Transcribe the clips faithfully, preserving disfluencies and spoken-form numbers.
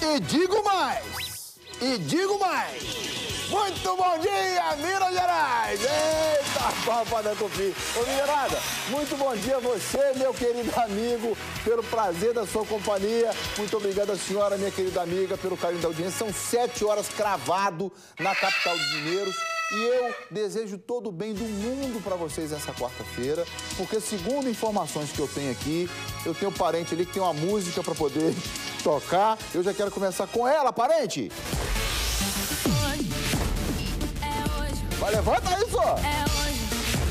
E digo mais, e digo mais. Muito bom dia, Minas Gerais! Eita, papai da Tupi! Ô, Minerada, muito bom dia a você, meu querido amigo, pelo prazer da sua companhia. Muito obrigado a senhora, minha querida amiga, pelo carinho da audiência. São sete horas cravado na capital dos mineiros. E eu desejo todo o bem do mundo para vocês essa quarta-feira, porque segundo informações que eu tenho aqui, eu tenho um parente ali que tem uma música para poder tocar. Eu já quero começar com ela, parente! Vai, levanta isso! É hoje,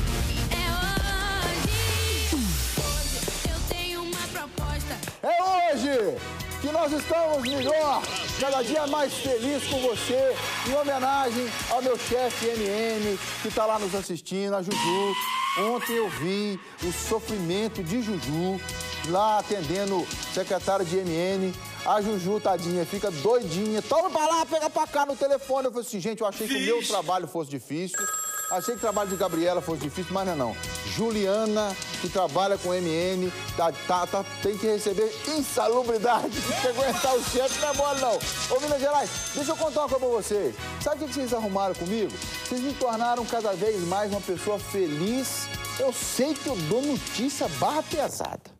é hoje. Hoje eu tenho uma proposta. É hoje que nós estamos melhor, cada dia mais feliz com você, em homenagem ao meu chefe M M, que está lá nos assistindo, a Juju. Ontem eu vi o sofrimento de Juju, lá atendendo o secretário de M M. A Juju, tadinha, fica doidinha. Toma pra lá, pega pra cá no telefone. Eu falei assim, gente, eu achei que o meu trabalho fosse difícil. Achei que o trabalho de Gabriela fosse difícil, mas não é não. Juliana, que trabalha com M N, tá, tá, tá, tem que receber insalubridade. Tem que aguentar o chefe, não é mole não. Ô, Minas Gerais, deixa eu contar uma coisa pra vocês. Sabe o que vocês arrumaram comigo? Vocês me tornaram cada vez mais uma pessoa feliz. Eu sei que eu dou notícia barra pesada.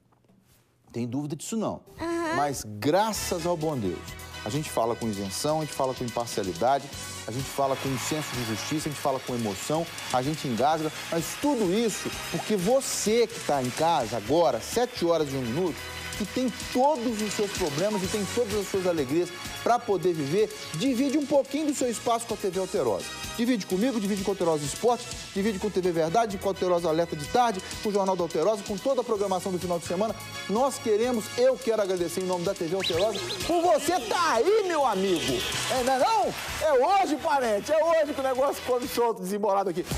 Tem dúvida disso não. Uhum. Mas graças ao bom Deus, a gente fala com isenção, a gente fala com imparcialidade, a gente fala com um senso de justiça, a gente fala com emoção, a gente engasga, mas tudo isso porque você que está em casa agora, sete horas e um minuto, que tem todos os seus problemas e tem todas as suas alegrias para poder viver, divide um pouquinho do seu espaço com a T V Alterosa. Divide comigo, divide com a Alterosa Esporte, divide com a T V Verdade, com a Alterosa Alerta de Tarde, com o Jornal da Alterosa, com toda a programação do final de semana. Nós queremos, eu quero agradecer em nome da T V Alterosa por você tá aí, meu amigo. É, não é não? É hoje, parente, é hoje que o negócio come solto, desembolado aqui.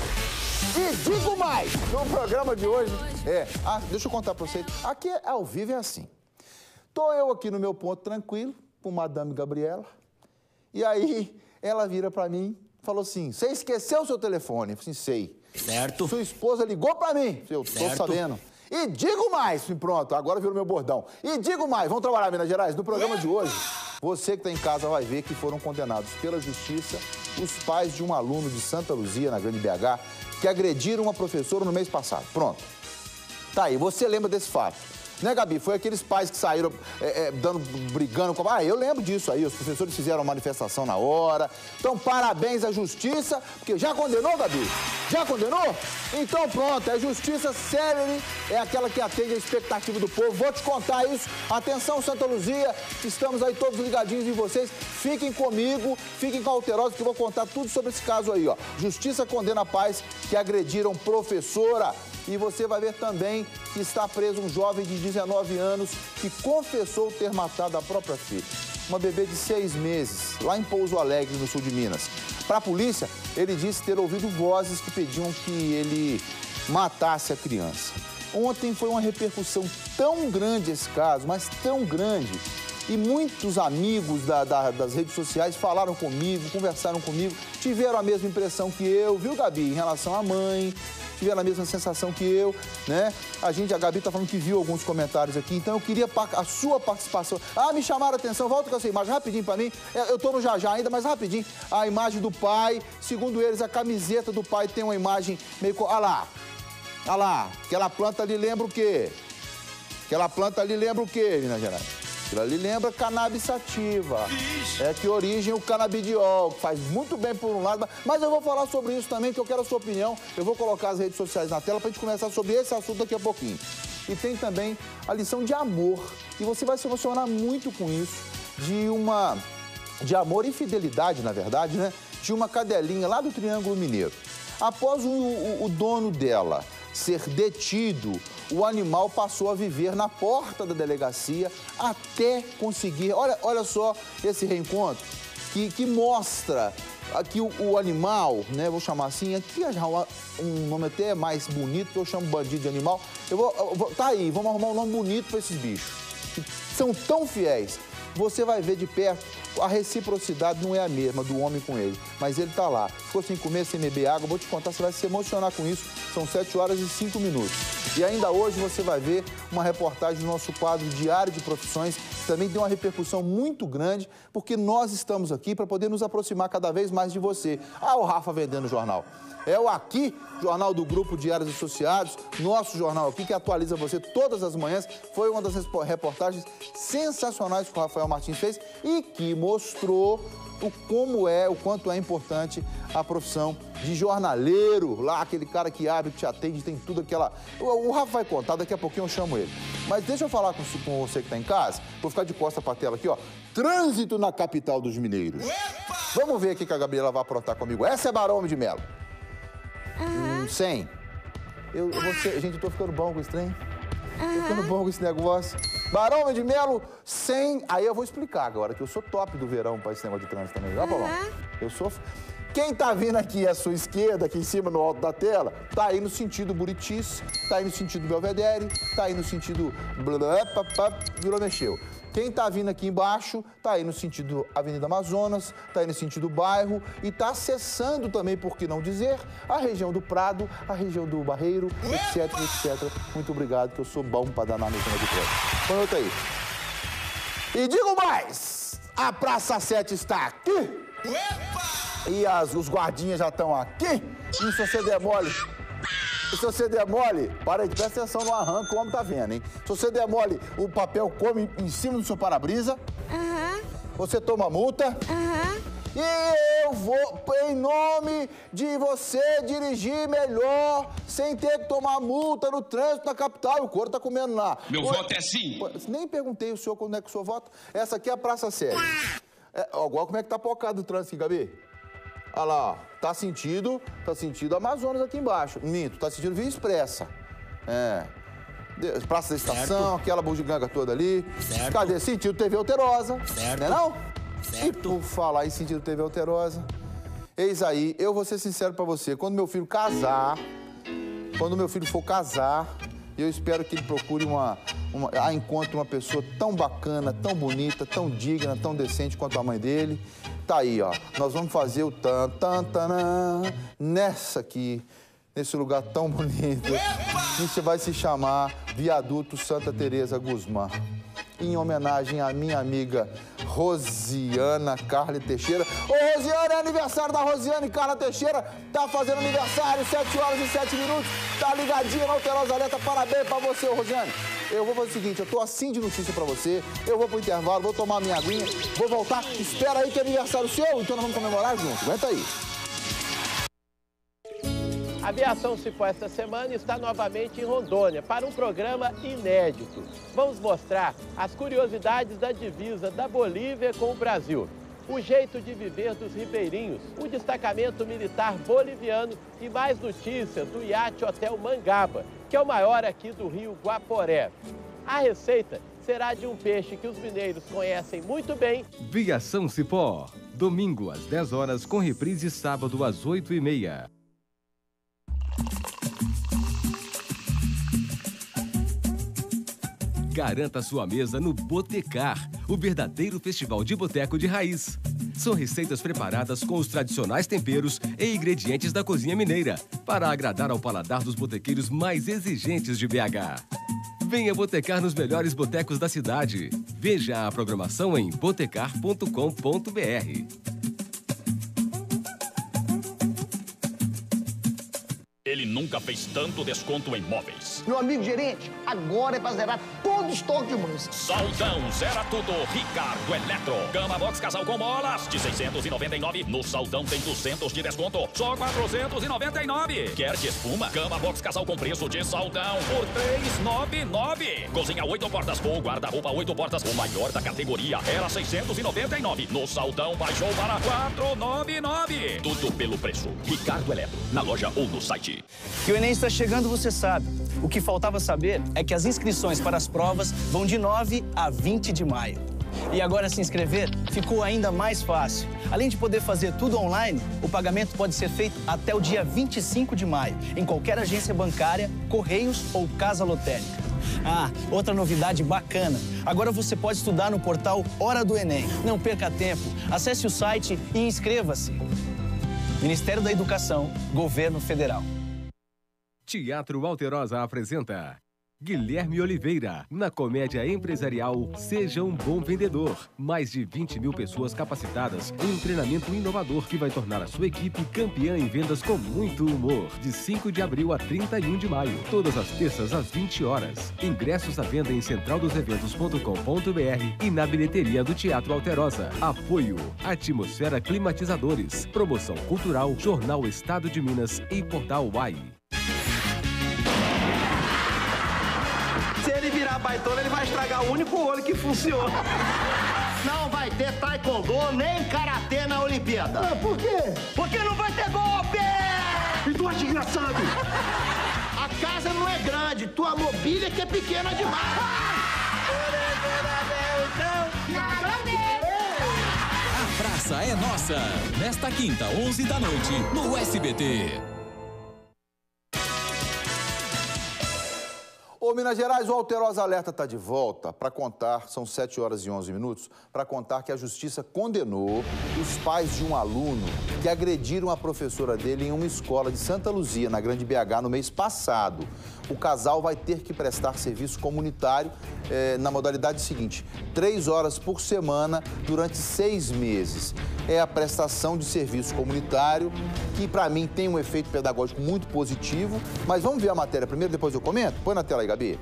E digo mais, no programa de hoje, é, ah, deixa eu contar pra vocês, aqui ao vivo é assim. Tô eu aqui no meu ponto tranquilo, com Madame Gabriela, e aí ela vira pra mim e falou assim, você esqueceu o seu telefone? Eu falei assim, sei. Certo. Sua esposa ligou pra mim, eu tô certo. Sabendo. E digo mais, pronto, agora virou meu bordão. E digo mais, vamos trabalhar, Minas Gerais, no programa de hoje, você que tá em casa vai ver que foram condenados pela justiça os pais de um aluno de Santa Luzia, na Grande B H, que agrediram uma professora no mês passado. Pronto. Tá aí, você lembra desse fato. Né, Gabi? Foi aqueles pais que saíram é, é, dando, brigando com... Ah, eu lembro disso aí, os professores fizeram uma manifestação na hora. Então, parabéns à justiça, porque já condenou, Gabi? Já condenou? Então, pronto, é justiça célere, é aquela que atende a expectativa do povo. Vou te contar isso. Atenção, Santa Luzia, estamos aí todos ligadinhos em vocês. Fiquem comigo, fiquem cautelosos, que eu vou contar tudo sobre esse caso aí, ó. Justiça condena pais que agrediram professora. E você vai ver também que está preso um jovem de dezenove anos que confessou ter matado a própria filha. Uma bebê de seis meses, lá em Pouso Alegre, no sul de Minas. Para a polícia, ele disse ter ouvido vozes que pediam que ele matasse a criança. Ontem foi uma repercussão tão grande esse caso, mas tão grande. E muitos amigos da, da, das redes sociais falaram comigo, conversaram comigo, tiveram a mesma impressão que eu, viu, Gabi, em relação à mãe. Tiveram a mesma sensação que eu, né? A gente, a Gabi tá falando que viu alguns comentários aqui, então eu queria a sua participação. Ah, me chamaram a atenção, volta com essa imagem rapidinho pra mim. Eu tô no já já ainda, mas rapidinho. A imagem do pai, segundo eles, a camiseta do pai tem uma imagem meio... Olha lá, olha lá, aquela planta ali lembra o quê? Aquela planta ali lembra o quê, Minas Gerais? Aquilo ali lembra cannabis sativa. É que origem o canabidiol, que faz muito bem por um lado, mas eu vou falar sobre isso também, que eu quero a sua opinião. Eu vou colocar as redes sociais na tela pra gente conversar sobre esse assunto daqui a pouquinho. E tem também a lição de amor, e você vai se emocionar muito com isso, de uma... de amor e fidelidade, na verdade, né? De uma cadelinha lá do Triângulo Mineiro. Após o, o, o dono dela ser detido, o animal passou a viver na porta da delegacia até conseguir... Olha, olha só esse reencontro que, que mostra aqui o, o animal, né? Vou chamar assim, aqui um nome até mais bonito, que eu chamo bandido de animal. Eu vou, eu vou, tá aí, vamos arrumar um nome bonito para esses bichos, que são tão fiéis. Você vai ver de perto, a reciprocidade não é a mesma do homem com ele, mas ele tá lá. Ficou sem comer, sem beber água, vou te contar, você vai se emocionar com isso. São sete horas e cinco minutos. E ainda hoje você vai ver uma reportagem do nosso quadro Diário de Profissões, que também tem uma repercussão muito grande, porque nós estamos aqui para poder nos aproximar cada vez mais de você. Ah, o Rafa vendendo jornal. É o Aqui, jornal do Grupo Diários Associados, nosso jornal aqui, que atualiza você todas as manhãs. Foi uma das reportagens sensacionais que o Rafael Martins fez e que mostrou o como é, o quanto é importante a profissão de jornaleiro. Lá, aquele cara que abre, que te atende, tem tudo aquela... O, o Rafa vai contar, daqui a pouquinho eu chamo ele. Mas deixa eu falar com, com você que está em casa. Vou ficar de costa pra tela aqui, ó. Trânsito na capital dos mineiros. Epa! Vamos ver aqui que a Gabriela vai aprontar comigo. Essa é Barão de Melo. Uhum. Hum, cem. Eu, você, gente, eu tô ficando bom com esse trem. Uhum. Tô ficando bom com esse negócio. Barão de Melo, cem. Aí eu vou explicar agora, que eu sou top do verão pra esse negócio de trânsito também. Vai, Paulão? Uhum. Eu sou... Quem tá vindo aqui à sua esquerda, aqui em cima, no alto da tela, tá aí no sentido Buritis, tá aí no sentido Belvedere, tá aí no sentido... Virou, mexeu. Quem tá vindo aqui embaixo, tá aí no sentido Avenida Amazonas, tá aí no sentido bairro e tá acessando também, por que não dizer, a região do Prado, a região do Barreiro, etc, etcétera. Muito obrigado, que eu sou bom pra danar no tema de trânsito. Põe outra aí. E digo mais, a Praça sete está aqui. E as, os guardinhas já estão aqui. E se você der mole... Se você der mole, para aí, presta atenção no arranco, o homem tá vendo, hein? Se você der mole, o papel come em cima do seu para-brisa. Uhum. Você toma multa. Uhum. E eu vou, em nome de você, dirigir melhor, sem ter que tomar multa no trânsito na capital. E o couro tá comendo lá. Meu o... voto é sim. Nem perguntei o senhor quando é que o senhor vota. Essa aqui é a Praça Sérgio. É, ó, igual como é que tá pocado o trânsito, Gabi? Olha lá, ó. Tá sentido, tá sentido Amazonas aqui embaixo. Minto, tá sentido Via Expressa. É. Praça da Estação, certo. Aquela bugiganga toda ali. Certo. Cadê? Sentido T V Alterosa. Certo. Não é não? Certo. E por falar em sentido T V Alterosa, eis aí, eu vou ser sincero pra você. Quando meu filho casar, quando meu filho for casar, eu espero que ele procure uma... uma ah, encontre uma pessoa tão bacana, tão bonita, tão digna, tão decente quanto a mãe dele. Tá aí, ó. Nós vamos fazer o tan, tan, tanã, nessa aqui, nesse lugar tão bonito. Isso vai se chamar Viaduto Santa Teresa Guzmán, em homenagem à minha amiga Rosiana Carla Teixeira. Ô, Rosiana, é aniversário da Rosiane Carla Teixeira. Tá fazendo aniversário, sete horas e sete minutos. Tá ligadinha na Alterosa Alerta. Parabéns pra você, ô, Rosiane. Eu vou fazer o seguinte, eu tô assim de notícia pra você. Eu vou pro intervalo, vou tomar minha aguinha, vou voltar. Espera aí que é aniversário seu, então nós vamos comemorar junto. Aguenta aí. A Aviação Cipó esta semana está novamente em Rondônia para um programa inédito. Vamos mostrar as curiosidades da divisa da Bolívia com o Brasil, o jeito de viver dos ribeirinhos, o destacamento militar boliviano e mais notícias do Iate Hotel Mangaba, que é o maior aqui do Rio Guaporé. A receita será de um peixe que os mineiros conhecem muito bem. Aviação Cipó, domingo às dez horas com reprise sábado às oito e meia. Garanta sua mesa no Botecar, o verdadeiro festival de boteco de raiz. São receitas preparadas com os tradicionais temperos e ingredientes da cozinha mineira, para agradar ao paladar dos botequeiros mais exigentes de B H. Venha botecar nos melhores botecos da cidade. Veja a programação em botecar ponto com ponto br. Ele nunca fez tanto desconto em móveis. Meu amigo gerente, agora é pra zerar todo o estoque de mãos. Saldão, zera tudo, Ricardo Eletro. Cama Box Casal com molas, de seiscentos e noventa e nove. No Saldão tem duzentos de desconto, só quatrocentos e noventa e nove. Quer de espuma? Cama Box Casal com preço de Saldão, por trezentos e noventa e nove. Cozinha oito portas ou guarda-roupa oito portas, o maior da categoria, era seiscentos e noventa e nove. No Saldão baixou para quatrocentos e noventa e nove. Tudo pelo preço. Ricardo Eletro, na loja ou no site. Que o Enem está chegando, você sabe. O que faltava saber é que as inscrições para as provas vão de nove a vinte de maio. E agora se inscrever ficou ainda mais fácil. Além de poder fazer tudo online, o pagamento pode ser feito até o dia vinte e cinco de maio, em qualquer agência bancária, Correios ou Casa Lotérica. Ah, outra novidade bacana. Agora você pode estudar no portal Hora do Enem. Não perca tempo. Acesse o site e inscreva-se. Ministério da Educação, Governo Federal. Teatro Alterosa apresenta Guilherme Oliveira, na comédia empresarial Seja um Bom Vendedor. Mais de vinte mil pessoas capacitadas em um treinamento inovador que vai tornar a sua equipe campeã em vendas com muito humor. De cinco de abril a trinta e um de maio, todas as terças às vinte horas. Ingressos à venda em central dos eventos ponto com ponto br e na bilheteria do Teatro Alterosa. Apoio Atmosfera Climatizadores, Promoção Cultural, Jornal Estado de Minas e Portal Uai. Se ele virar baitola, ele vai estragar o único olho que funciona. Não vai ter taekwondo nem karatê na Olimpíada. Ah, por quê? Porque não vai ter golpe! E tu é desgraçado? A casa não é grande, tua mobília que é pequena demais. A praça é nossa. Nesta quinta, onze da noite, no S B T. Ô, Minas Gerais, o Alterosa Alerta está de volta para contar, são sete horas e onze minutos, para contar que a Justiça condenou os pais de um aluno que agrediram a professora dele em uma escola de Santa Luzia, na Grande B H, no mês passado. O casal vai ter que prestar serviço comunitário eh, na modalidade seguinte, três horas por semana durante seis meses. É a prestação de serviço comunitário, que para mim tem um efeito pedagógico muito positivo, mas vamos ver a matéria primeiro, depois eu comento? Põe na tela aí, Gabi.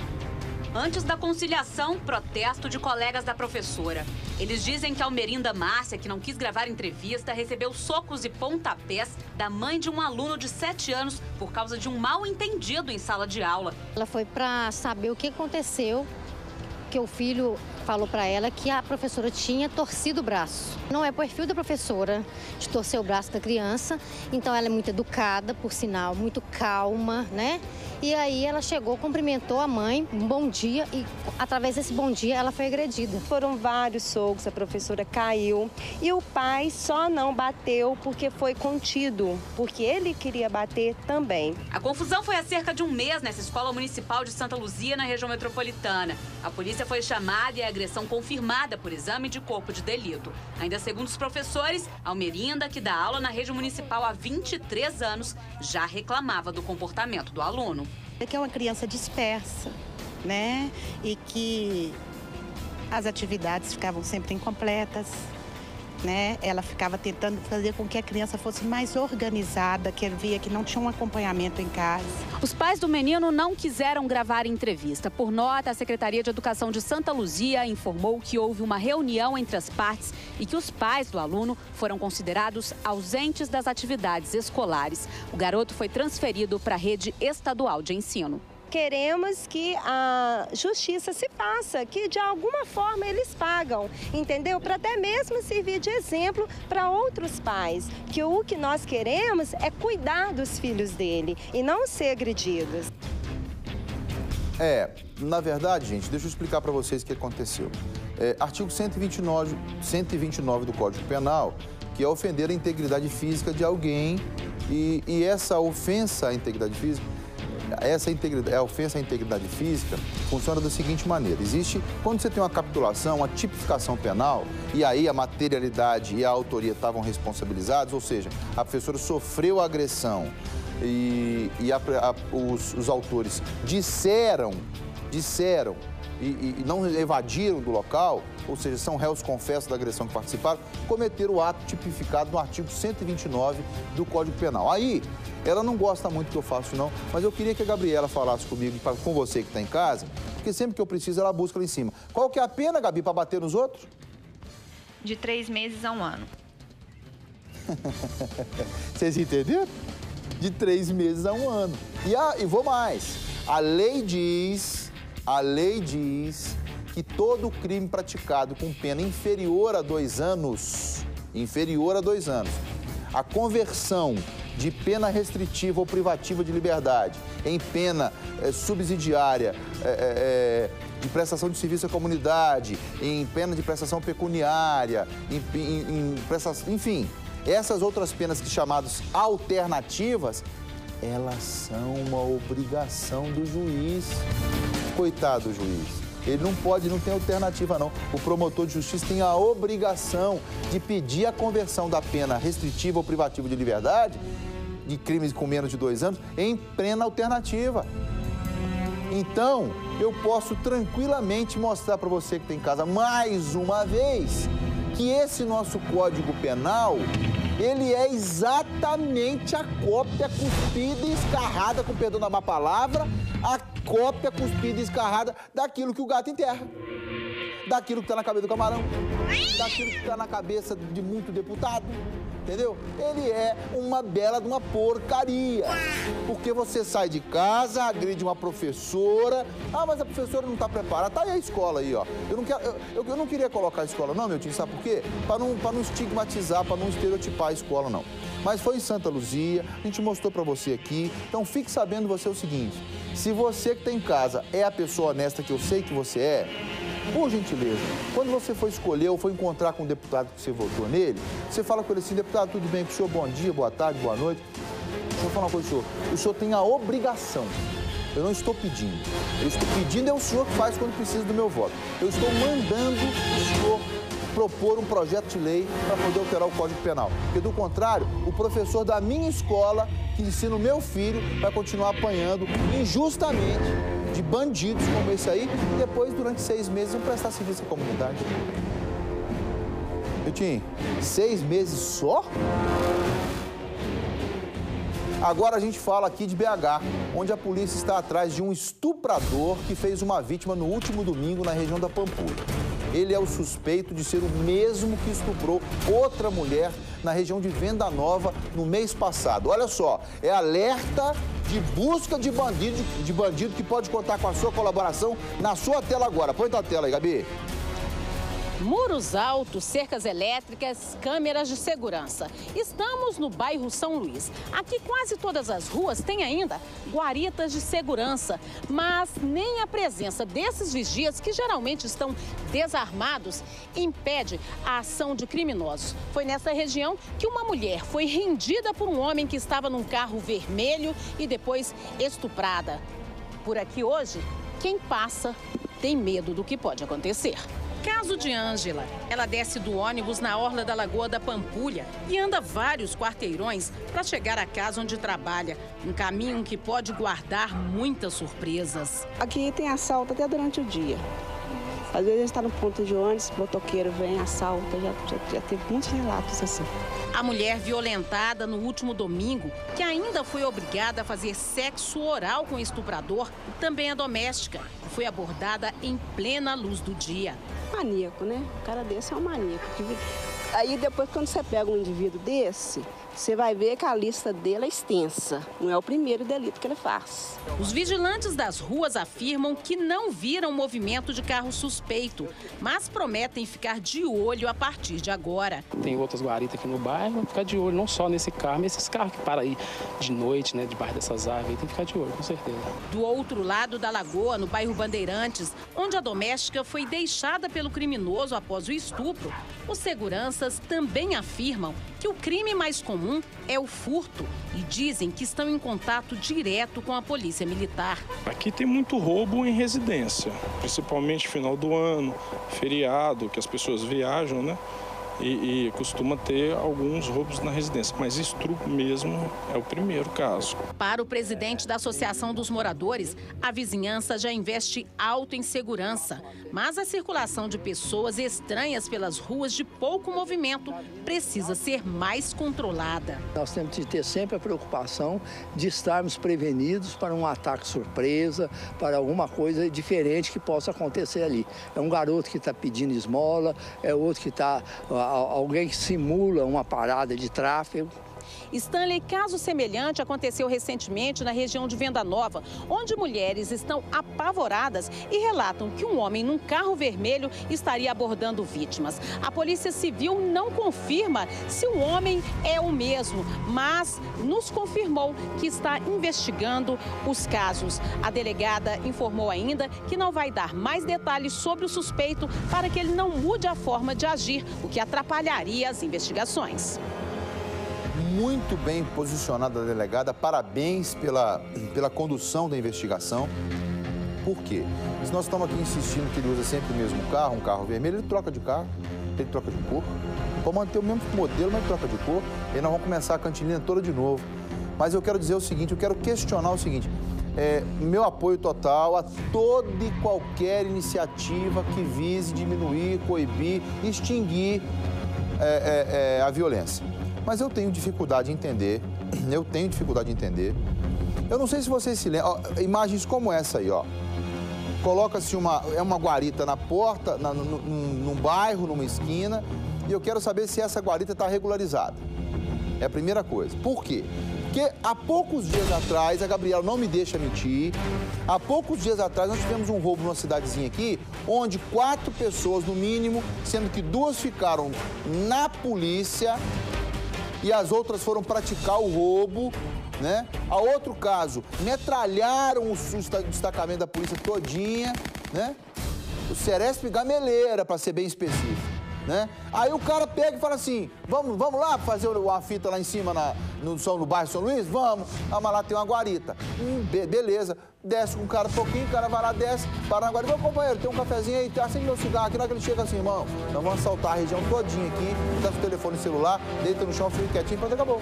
Antes da conciliação, protesto de colegas da professora. Eles dizem que a Almerinda Márcia, que não quis gravar entrevista, recebeu socos e pontapés da mãe de um aluno de sete anos por causa de um mal-entendido em sala de aula. Ela foi para saber o que aconteceu, que o filho falou para ela que a professora tinha torcido o braço. Não é perfil da professora de torcer o braço da criança, então ela é muito educada, por sinal, muito calma, né? E aí ela chegou, cumprimentou a mãe, um bom dia, e através desse bom dia ela foi agredida. Foram vários socos, a professora caiu e o pai só não bateu porque foi contido, porque ele queria bater também. A confusão foi há cerca de um mês nessa escola municipal de Santa Luzia, na região metropolitana. A polícia foi chamada e a agressão confirmada por exame de corpo de delito. Ainda segundo os professores, Almerinda, que dá aula na rede municipal há vinte e três anos, já reclamava do comportamento do aluno. É que é uma criança dispersa, né? E que as atividades ficavam sempre incompletas, né? Ela ficava tentando fazer com que a criança fosse mais organizada, que ele via que não tinha um acompanhamento em casa. Os pais do menino não quiseram gravar entrevista. Por nota, a Secretaria de Educação de Santa Luzia informou que houve uma reunião entre as partes e que os pais do aluno foram considerados ausentes das atividades escolares. O garoto foi transferido para a rede estadual de ensino. Queremos que a justiça se faça, que de alguma forma eles pagam, entendeu? Para até mesmo servir de exemplo para outros pais, que o que nós queremos é cuidar dos filhos dele e não ser agredidos. É, na verdade, gente, deixa eu explicar para vocês o que aconteceu. É, artigo cento e vinte e nove, cento e vinte e nove do Código Penal, que é ofender a integridade física de alguém e, e essa ofensa à integridade física, essa integridade, a ofensa à integridade física funciona da seguinte maneira. Existe, quando você tem uma capitulação, uma tipificação penal, e aí a materialidade e a autoria estavam responsabilizados, ou seja, a professora sofreu agressão e, e a, a, os, os autores disseram, disseram e, e não evadiram do local, ou seja, são réus confessos da agressão que participaram, cometeram o ato tipificado no artigo cento e vinte e nove do Código Penal. Aí, ela não gosta muito que eu faço isso não, mas eu queria que a Gabriela falasse comigo, com você que está em casa, porque sempre que eu preciso ela busca lá em cima. Qual que é a pena, Gabi, para bater nos outros? De três meses a um ano. Vocês entenderam? De três meses a um ano. E, a, e vou mais, a lei diz, a lei diz que todo crime praticado com pena inferior a dois anos, inferior a dois anos, a conversão de pena restritiva ou privativa de liberdade em pena é, subsidiária é, é, de prestação de serviço à comunidade, em pena de prestação pecuniária, em, em, em prestação, enfim, essas outras penas que chamadas alternativas, elas são uma obrigação do juiz. Coitado do juiz. Ele não pode, não tem alternativa não. O promotor de justiça tem a obrigação de pedir a conversão da pena restritiva ou privativa de liberdade de crimes com menos de dois anos em plena alternativa. Então, eu posso tranquilamente mostrar para você que tem em casa mais uma vez que esse nosso Código Penal, ele é exatamente a cópia cuspida e escarrada, com perdão da má palavra, a cópia cuspida e escarrada daquilo que o gato enterra. Daquilo que está na cabeça do camarão, daquilo que está na cabeça de muito deputado, entendeu? Ele é uma bela de uma porcaria, porque você sai de casa, agride uma professora, ah, mas a professora não está preparada, tá aí a escola aí, ó. Eu não, quero, eu, eu não queria colocar a escola não, meu tio, sabe por quê? Para não, para não estigmatizar, para não estereotipar a escola, não. Mas foi em Santa Luzia, a gente mostrou para você aqui, então fique sabendo você o seguinte, se você que está em casa é a pessoa honesta que eu sei que você é, por gentileza, quando você for escolher ou for encontrar com o deputado que você votou nele, você fala com ele assim, deputado, tudo bem com o senhor? Bom dia, boa tarde, boa noite. Deixa eu falar uma coisa, senhor. O senhor tem a obrigação, eu não estou pedindo, eu estou pedindo é o senhor que faz quando precisa do meu voto. Eu estou mandando o senhor propor um projeto de lei para poder alterar o Código Penal. Porque, do contrário, o professor da minha escola, que ensina o meu filho, vai continuar apanhando injustamente de bandidos como esse aí, e depois, durante seis meses, vão prestar serviço à comunidade. Miltinho, seis meses só? Agora a gente fala aqui de B H, onde a polícia está atrás de um estuprador que fez uma vítima no último domingo na região da Pampulha. Ele é o suspeito de ser o mesmo que estuprou outra mulher na região de Venda Nova no mês passado. Olha só, é alerta de busca de bandido, de bandido que pode contar com a sua colaboração na sua tela agora. Põe tua tela aí, Gabi. Muros altos, cercas elétricas, câmeras de segurança. Estamos no bairro São Luís. Aqui quase todas as ruas têm ainda guaritas de segurança, mas nem a presença desses vigias, que geralmente estão desarmados, impede a ação de criminosos. Foi nessa região que uma mulher foi rendida por um homem que estava num carro vermelho e depois estuprada. Por aqui hoje, quem passa tem medo do que pode acontecer. Caso de Ângela, ela desce do ônibus na orla da Lagoa da Pampulha e anda vários quarteirões para chegar à casa onde trabalha. Um caminho que pode guardar muitas surpresas. Aqui tem assalto até durante o dia. Às vezes a gente está no ponto de ônibus, o motoqueiro vem, assalta, já, já, já teve muitos relatos assim. A mulher violentada no último domingo, que ainda foi obrigada a fazer sexo oral com o estuprador, também é doméstica e foi abordada em plena luz do dia. Maníaco, né? O cara desse é um maníaco. Aí depois, quando você pega um indivíduo desse, você vai ver que a lista dele é extensa. Não é o primeiro delito que ele faz. Os vigilantes das ruas afirmam que não viram movimento de carro suspeito, mas prometem ficar de olho a partir de agora. Tem outras guaritas aqui no bairro, vamos ficar de olho não só nesse carro, mas esses carros que param aí de noite, né, debaixo dessas árvores, tem que ficar de olho, com certeza. Do outro lado da lagoa, no bairro Bandeirantes, onde a doméstica foi deixada pelo criminoso após o estupro, os seguranças também afirmam que o crime mais comum é o furto e dizem que estão em contato direto com a polícia militar. Aqui tem muito roubo em residência, principalmente final do ano, feriado, que as pessoas viajam, né? E, e costuma ter alguns roubos na residência, mas estupro mesmo é o primeiro caso. Para o presidente da Associação dos Moradores, a vizinhança já investe alto em segurança, mas a circulação de pessoas estranhas pelas ruas de pouco movimento precisa ser mais controlada. Nós temos que ter sempre a preocupação de estarmos prevenidos para um ataque surpresa, para alguma coisa diferente que possa acontecer ali. É um garoto que está pedindo esmola, é outro que está... alguém que simula uma parada de tráfego. Stanley, caso semelhante aconteceu recentemente na região de Venda Nova, onde mulheres estão apavoradas e relatam que um homem num carro vermelho estaria abordando vítimas. A Polícia Civil não confirma se o homem é o mesmo, mas nos confirmou que está investigando os casos. A delegada informou ainda que não vai dar mais detalhes sobre o suspeito para que ele não mude a forma de agir, o que atrapalharia as investigações. Muito bem posicionada a delegada, parabéns pela, pela condução da investigação. Por quê? Se nós estamos aqui insistindo que ele usa sempre o mesmo carro, um carro vermelho, ele troca de carro, ele troca de cor. Pode manter o mesmo modelo, mas troca de cor. E nós vamos começar a cantilena toda de novo. Mas eu quero dizer o seguinte, eu quero questionar o seguinte. É, meu apoio total a toda e qualquer iniciativa que vise diminuir, coibir, extinguir é, é, é, a violência. Mas eu tenho dificuldade de entender, eu tenho dificuldade de entender. Eu não sei se vocês se lembram, ó, imagens como essa aí, ó. Coloca-se uma, é uma guarita na porta, na, num, num bairro, numa esquina, e eu quero saber se essa guarita está regularizada. É a primeira coisa. Por quê? Porque há poucos dias atrás, a Gabriela não me deixa mentir, há poucos dias atrás nós tivemos um roubo numa cidadezinha aqui, onde quatro pessoas, no mínimo, sendo que duas ficaram na polícia e as outras foram praticar o roubo, né? A outro caso, metralharam o destacamento da polícia todinha, né? O Ceresp Gameleira, para ser bem específico. Né? Aí o cara pega e fala assim, vamos, vamos lá fazer uma fita lá em cima na, no, no bairro São Luís? Vamos. Ah, mas lá tem uma guarita. Hum, be beleza. Desce com o cara um pouquinho, o cara vai lá, desce, para na guarita. Ô, companheiro, tem um cafezinho aí, acende meu cigarro aqui. Na hora que ele chega assim, irmão, nós vamos assaltar a região todinha aqui, dá o telefone celular, deita no chão, fica quietinho, pronto, acabou.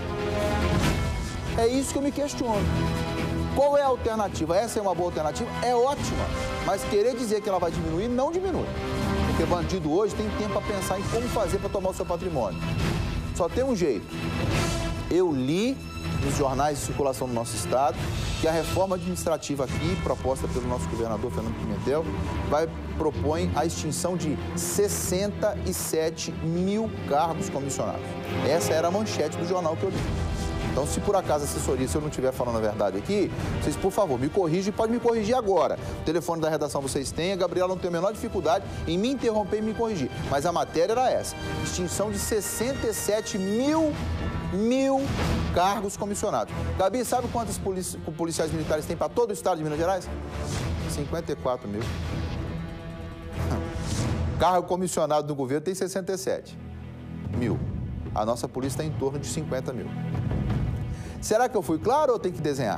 É isso que eu me questiono. Qual é a alternativa? Essa é uma boa alternativa? É ótima. Mas querer dizer que ela vai diminuir, não diminui. Porque bandido hoje tem tempo para pensar em como fazer para tomar o seu patrimônio. Só tem um jeito. Eu li nos jornais de circulação do nosso estado que a reforma administrativa aqui, proposta pelo nosso governador Fernando Pimentel, vai propõe a extinção de sessenta e sete mil cargos comissionados. Essa era a manchete do jornal que eu li. Então, se por acaso a assessoria, se eu não estiver falando a verdade aqui, vocês, por favor, me corrigem, pode me corrigir agora. O telefone da redação vocês têm, a Gabriela não tem a menor dificuldade em me interromper e me corrigir. Mas a matéria era essa, extinção de sessenta e sete mil, mil cargos comissionados. Gabi, sabe quantos polici policiais militares tem para todo o estado de Minas Gerais? cinquenta e quatro mil. Cargo comissionado do governo tem sessenta e sete mil. A nossa polícia está em torno de cinquenta mil. Será que eu fui claro ou tem que desenhar?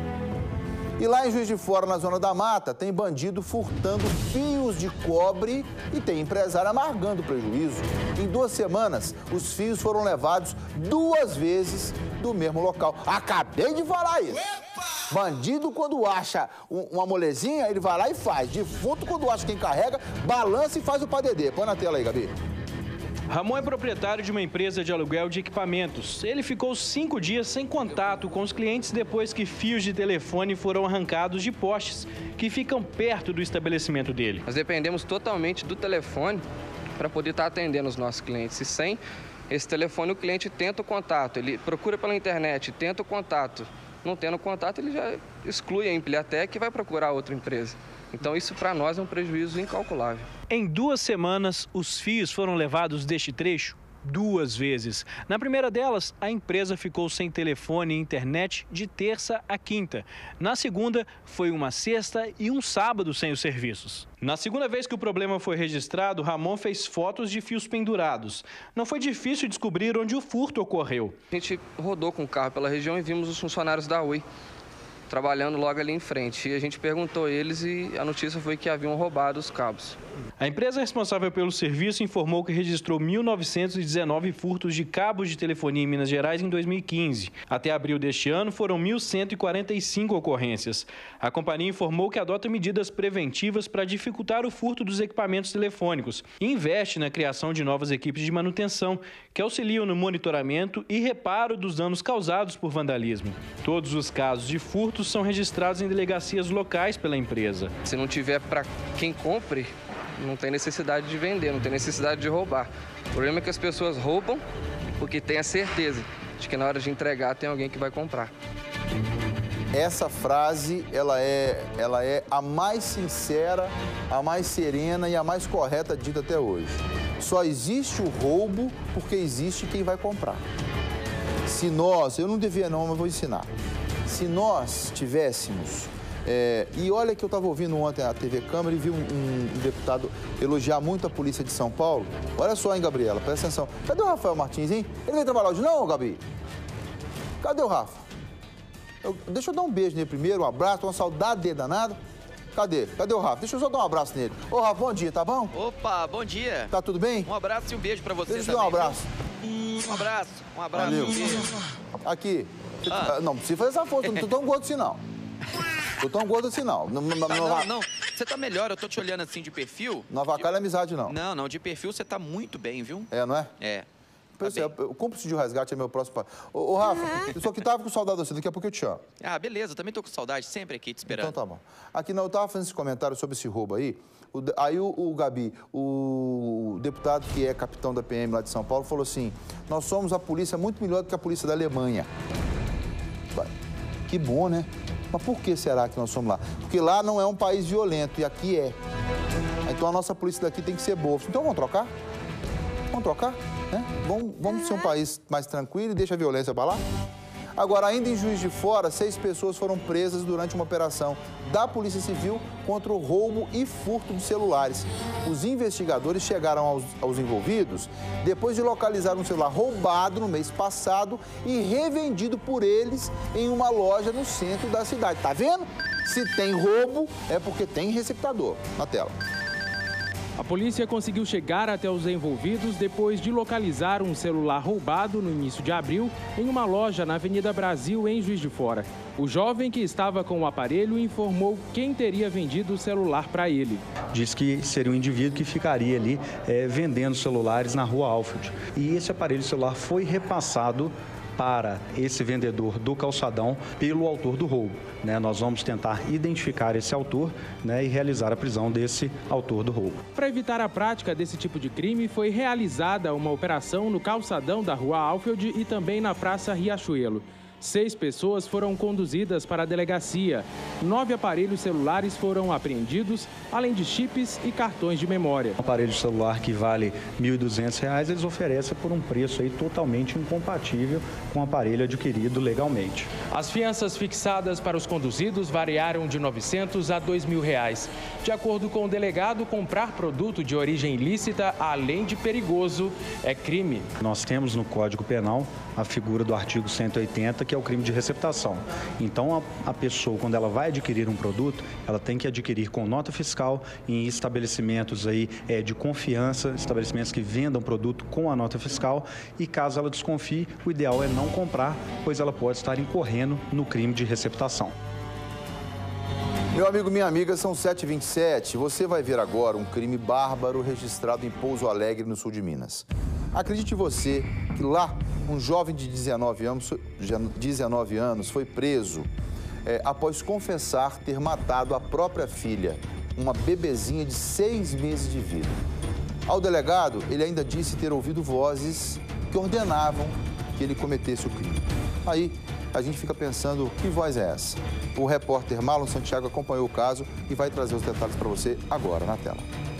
E lá em Juiz de Fora, na Zona da Mata, tem bandido furtando fios de cobre e tem empresário amargando prejuízo. Em duas semanas, os fios foram levados duas vezes do mesmo local. Acabei de falar isso. Bandido, quando acha uma molezinha, ele vai lá e faz. Defunto, quando acha quem carrega, balança e faz o padedê. Põe na tela aí, Gabi. Ramon é proprietário de uma empresa de aluguel de equipamentos. Ele ficou cinco dias sem contato com os clientes depois que fios de telefone foram arrancados de postes que ficam perto do estabelecimento dele. Nós dependemos totalmente do telefone para poder estar atendendo os nossos clientes. E sem esse telefone, o cliente tenta o contato, ele procura pela internet, tenta o contato. Não tendo contato, ele já exclui a Empilhatec e vai procurar outra empresa. Então, isso para nós é um prejuízo incalculável. Em duas semanas, os fios foram levados deste trecho duas vezes. Na primeira delas, a empresa ficou sem telefone e internet de terça a quinta. Na segunda, foi uma sexta e um sábado sem os serviços. Na segunda vez que o problema foi registrado, Ramon fez fotos de fios pendurados. Não foi difícil descobrir onde o furto ocorreu. A gente rodou com o carro pela região e vimos os funcionários da Oi trabalhando logo ali em frente. E a gente perguntou a eles e a notícia foi que haviam roubado os cabos. A empresa responsável pelo serviço informou que registrou mil novecentos e dezenove furtos de cabos de telefonia em Minas Gerais em dois mil e quinze. Até abril deste ano, foram mil cento e quarenta e cinco ocorrências. A companhia informou que adota medidas preventivas para dificultar o furto dos equipamentos telefônicos e investe na criação de novas equipes de manutenção, que auxiliam no monitoramento e reparo dos danos causados por vandalismo. Todos os casos de furtos são registrados em delegacias locais pela empresa. Se não tiver para quem compre, não tem necessidade de vender, não tem necessidade de roubar. O problema é que as pessoas roubam porque tem a certeza de que na hora de entregar tem alguém que vai comprar. Essa frase, ela é, ela é a mais sincera, a mais serena e a mais correta dita até hoje. Só existe o roubo porque existe quem vai comprar. Se nós, eu não devia não, mas vou ensinar. Se nós tivéssemos... É, e olha que eu estava ouvindo ontem a T V Câmara e vi um, um, um deputado elogiar muito a polícia de São Paulo. Olha só, hein, Gabriela, presta atenção. Cadê o Rafael Martins, hein? Ele veio trabalhar hoje não, Gabi? Cadê o Rafa? Eu, deixa eu dar um beijo nele primeiro, um abraço, uma saudade danada. Cadê? Cadê o Rafa? Deixa eu só dar um abraço nele. Ô, Rafa, bom dia, tá bom? Opa, bom dia. Tá tudo bem? Um abraço e um beijo pra você Deixa também. Deixa eu dar um abraço. Viu? Um abraço, um abraço. Valeu. Um beijo. Aqui, Ah. Não precisa fazer essa força, não tô tão gordo assim, não. Tô tão gordo assim, não. Não, não, Tá, não, não, não. Você tá melhor, eu tô te olhando assim de perfil. Não avacalha amizade, não. Não, não, de perfil você tá muito bem, viu? É, não é? É. Pois é, o cúmplice de resgate é meu próximo... Ô, ô Rafa, eu só que tava com saudade de você, daqui a pouco eu te chamo. Ah, beleza, também tô com saudade, sempre aqui te esperando. Então tá bom. Aqui não, eu tava fazendo esse comentário sobre esse roubo aí, o, aí o, o Gabi, o deputado que é capitão da P M lá de São Paulo, falou assim, nós somos a polícia muito melhor do que a polícia da Alemanha. Que bom, né? Mas por que será que nós somos lá? Porque lá não é um país violento e aqui é. Então a nossa polícia daqui tem que ser boa. Então vamos trocar? Vamos trocar? Né? Vamos, vamos ser um país mais tranquilo e deixa a violência para lá? Agora, ainda em Juiz de Fora, seis pessoas foram presas durante uma operação da Polícia Civil contra o roubo e furto de celulares. Os investigadores chegaram aos, aos envolvidos depois de localizar um celular roubado no mês passado e revendido por eles em uma loja no centro da cidade. Tá vendo? Se tem roubo, é porque tem receptador. Na tela. A polícia conseguiu chegar até os envolvidos depois de localizar um celular roubado no início de abril em uma loja na Avenida Brasil, em Juiz de Fora. O jovem que estava com o aparelho informou quem teria vendido o celular para ele. Diz que seria um indivíduo que ficaria ali é, vendendo celulares na Rua Alfield. E esse aparelho celular foi repassado para esse vendedor do calçadão pelo autor do roubo. Né? Nós vamos tentar identificar esse autor, né, e realizar a prisão desse autor do roubo. Para evitar a prática desse tipo de crime, foi realizada uma operação no calçadão da Rua Alfield e também na Praça Riachuelo. Seis pessoas foram conduzidas para a delegacia. Nove aparelhos celulares foram apreendidos, além de chips e cartões de memória. Um aparelho celular que vale mil e duzentos reais, eles oferecem por um preço aí totalmente incompatível com o aparelho adquirido legalmente. As fianças fixadas para os conduzidos variaram de novecentos a dois mil reais. De acordo com o delegado, comprar produto de origem ilícita, além de perigoso, é crime. Nós temos no Código Penal a figura do artigo cento e oitenta, que é o crime de receptação. Então, a, a pessoa, quando ela vai adquirir um produto, ela tem que adquirir com nota fiscal em estabelecimentos aí, é, de confiança, estabelecimentos que vendam produto com a nota fiscal, e caso ela desconfie, o ideal é não comprar, pois ela pode estar incorrendo no crime de receptação. Meu amigo, minha amiga, são sete e vinte e sete. Você vai ver agora um crime bárbaro registrado em Pouso Alegre, no sul de Minas. Acredite você que lá um jovem de dezenove anos, dezenove anos foi preso é, após confessar ter matado a própria filha, uma bebezinha de seis meses de vida. Ao delegado, ele ainda disse ter ouvido vozes que ordenavam que ele cometesse o crime. Aí, a gente fica pensando, que voz é essa? O repórter Marlon Santiago acompanhou o caso e vai trazer os detalhes para você agora na tela.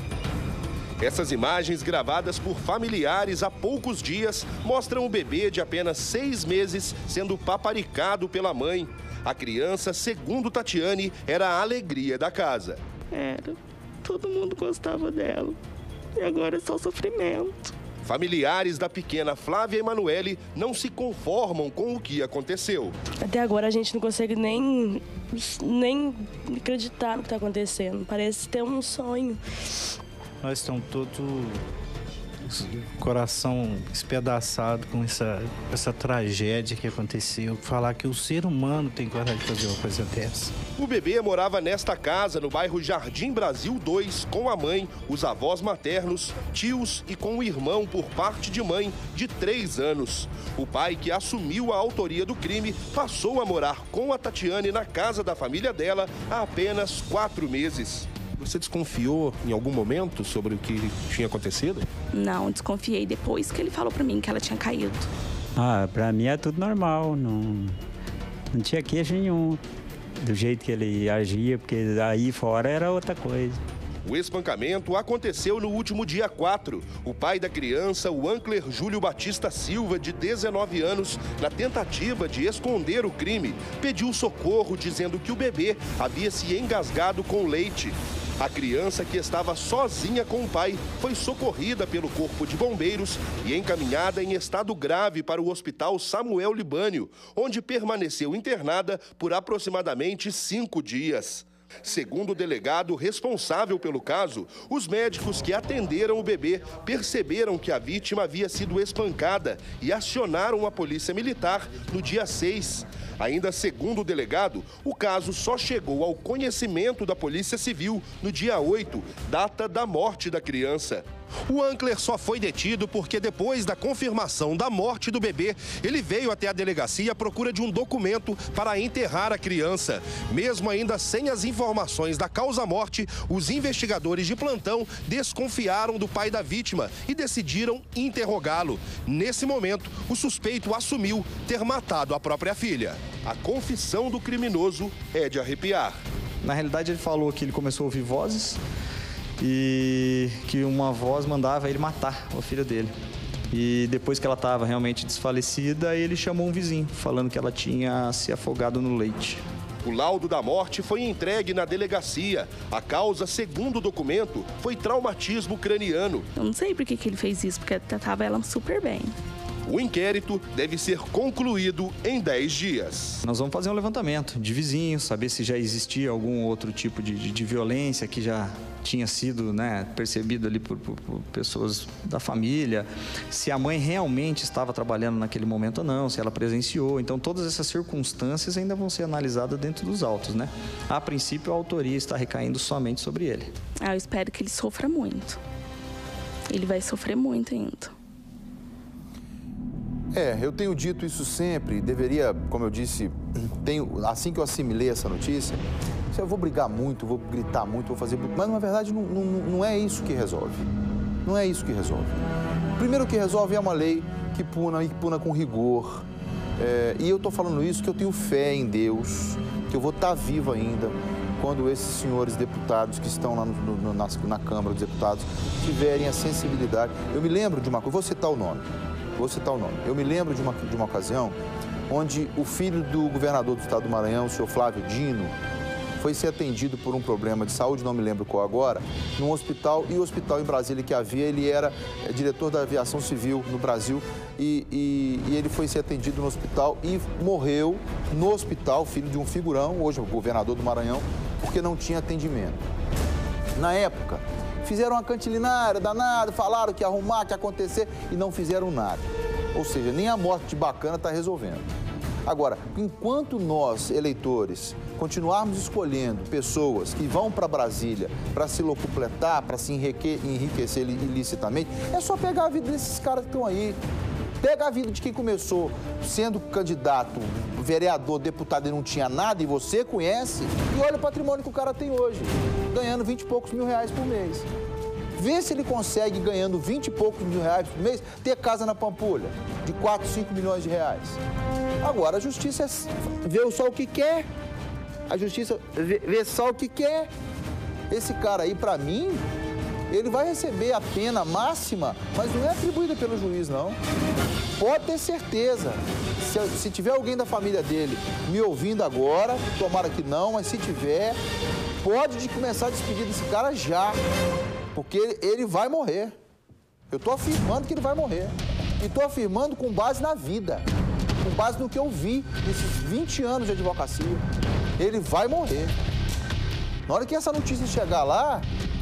Essas imagens, gravadas por familiares há poucos dias, mostram o bebê de apenas seis meses sendo paparicado pela mãe. A criança, segundo Tatiane, era a alegria da casa. Era. Todo mundo gostava dela. E agora é só sofrimento. Familiares da pequena Flávia Emanuele não se conformam com o que aconteceu. Até agora a gente não consegue nem, nem acreditar no que está acontecendo. Parece ter um sonho. Nós estamos todos coração espedaçado com essa, essa tragédia que aconteceu. Falar que o ser humano tem coragem de fazer uma coisa dessa. O bebê morava nesta casa, no bairro Jardim Brasil dois, com a mãe, os avós maternos, tios e com o irmão por parte de mãe, de três anos. O pai, que assumiu a autoria do crime, passou a morar com a Tatiane na casa da família dela há apenas quatro meses. Você desconfiou em algum momento sobre o que tinha acontecido? Não, desconfiei depois que ele falou pra mim que ela tinha caído. Ah, pra mim é tudo normal, não, não tinha queixa nenhum do jeito que ele agia, porque aí fora era outra coisa. O espancamento aconteceu no último dia quatro. O pai da criança, o Ancler Júlio Batista Silva, de dezenove anos, na tentativa de esconder o crime, pediu socorro dizendo que o bebê havia se engasgado com leite. A criança, que estava sozinha com o pai, foi socorrida pelo Corpo de Bombeiros e encaminhada em estado grave para o Hospital Samuel Libânio, onde permaneceu internada por aproximadamente cinco dias. Segundo o delegado responsável pelo caso, os médicos que atenderam o bebê perceberam que a vítima havia sido espancada e acionaram a polícia militar no dia seis. Ainda segundo o delegado, o caso só chegou ao conhecimento da Polícia Civil no dia oito, data da morte da criança. O Ancler só foi detido porque depois da confirmação da morte do bebê, ele veio até a delegacia à procura de um documento para enterrar a criança. Mesmo ainda sem as informações da causa-morte, os investigadores de plantão desconfiaram do pai da vítima e decidiram interrogá-lo. Nesse momento, o suspeito assumiu ter matado a própria filha. A confissão do criminoso é de arrepiar. Na realidade, ele falou que ele começou a ouvir vozes e que uma voz mandava ele matar a filha dele. E depois que ela estava realmente desfalecida, ele chamou um vizinho, falando que ela tinha se afogado no leite. O laudo da morte foi entregue na delegacia. A causa, segundo o documento, foi traumatismo craniano. Eu não sei por que que ele fez isso, porque tratava ela super bem. O inquérito deve ser concluído em dez dias. Nós vamos fazer um levantamento de vizinhos, saber se já existia algum outro tipo de, de, de violência que já tinha sido, né, percebido ali por, por, por pessoas da família, se a mãe realmente estava trabalhando naquele momento ou não, se ela presenciou. Então, todas essas circunstâncias ainda vão ser analisadas dentro dos autos, né? A princípio, a autoria está recaindo somente sobre ele. Ah, eu espero que ele sofra muito. Ele vai sofrer muito ainda. É, eu tenho dito isso sempre, deveria, como eu disse, tenho, assim que eu assimilei essa notícia, eu vou brigar muito, vou gritar muito, vou fazer... Mas, na verdade, não, não, não é isso que resolve. Não é isso que resolve. Primeiro, o que resolve é uma lei que puna e que puna com rigor. É, e eu estou falando isso que eu tenho fé em Deus, que eu vou estar vivo ainda quando esses senhores deputados que estão lá no, no, na, na Câmara dos Deputados tiverem a sensibilidade. Eu me lembro de uma coisa, vou citar o nome. Vou citar o nome. Eu me lembro de uma, de uma ocasião onde o filho do governador do estado do Maranhão, o senhor Flávio Dino, foi ser atendido por um problema de saúde, não me lembro qual agora, num hospital, e o hospital em Brasília que havia, ele era é, diretor da aviação civil no Brasil, e, e, e ele foi ser atendido no hospital e morreu no hospital, filho de um figurão, hoje o governador do Maranhão, porque não tinha atendimento. Na época, fizeram uma cantilinada danada, falaram que ia arrumar, que ia acontecer e não fizeram nada. Ou seja, nem a morte de bacana está resolvendo. Agora, enquanto nós, eleitores, continuarmos escolhendo pessoas que vão para Brasília para se locupletar, para se enriquecer ilicitamente, é só pegar a vida desses caras que estão aí. Pega a vida de quem começou sendo candidato, vereador, deputado e não tinha nada, e você conhece, e olha o patrimônio que o cara tem hoje, ganhando vinte e poucos mil reais por mês. Vê se ele consegue, ganhando vinte e poucos mil reais por mês, ter casa na Pampulha, de quatro, cinco milhões de reais. Agora, a justiça é, vê só o que quer, a justiça vê, vê só o que quer. Esse cara aí, pra mim, ele vai receber a pena máxima, mas não é atribuída pelo juiz, não. Pode ter certeza. Se, se tiver alguém da família dele me ouvindo agora, tomara que não, mas se tiver, pode de começar a despedir desse cara já, porque ele, ele vai morrer. Eu tô afirmando que ele vai morrer. E tô afirmando com base na vida, com base no que eu vi nesses vinte anos de advocacia. Ele vai morrer. Na hora que essa notícia chegar lá,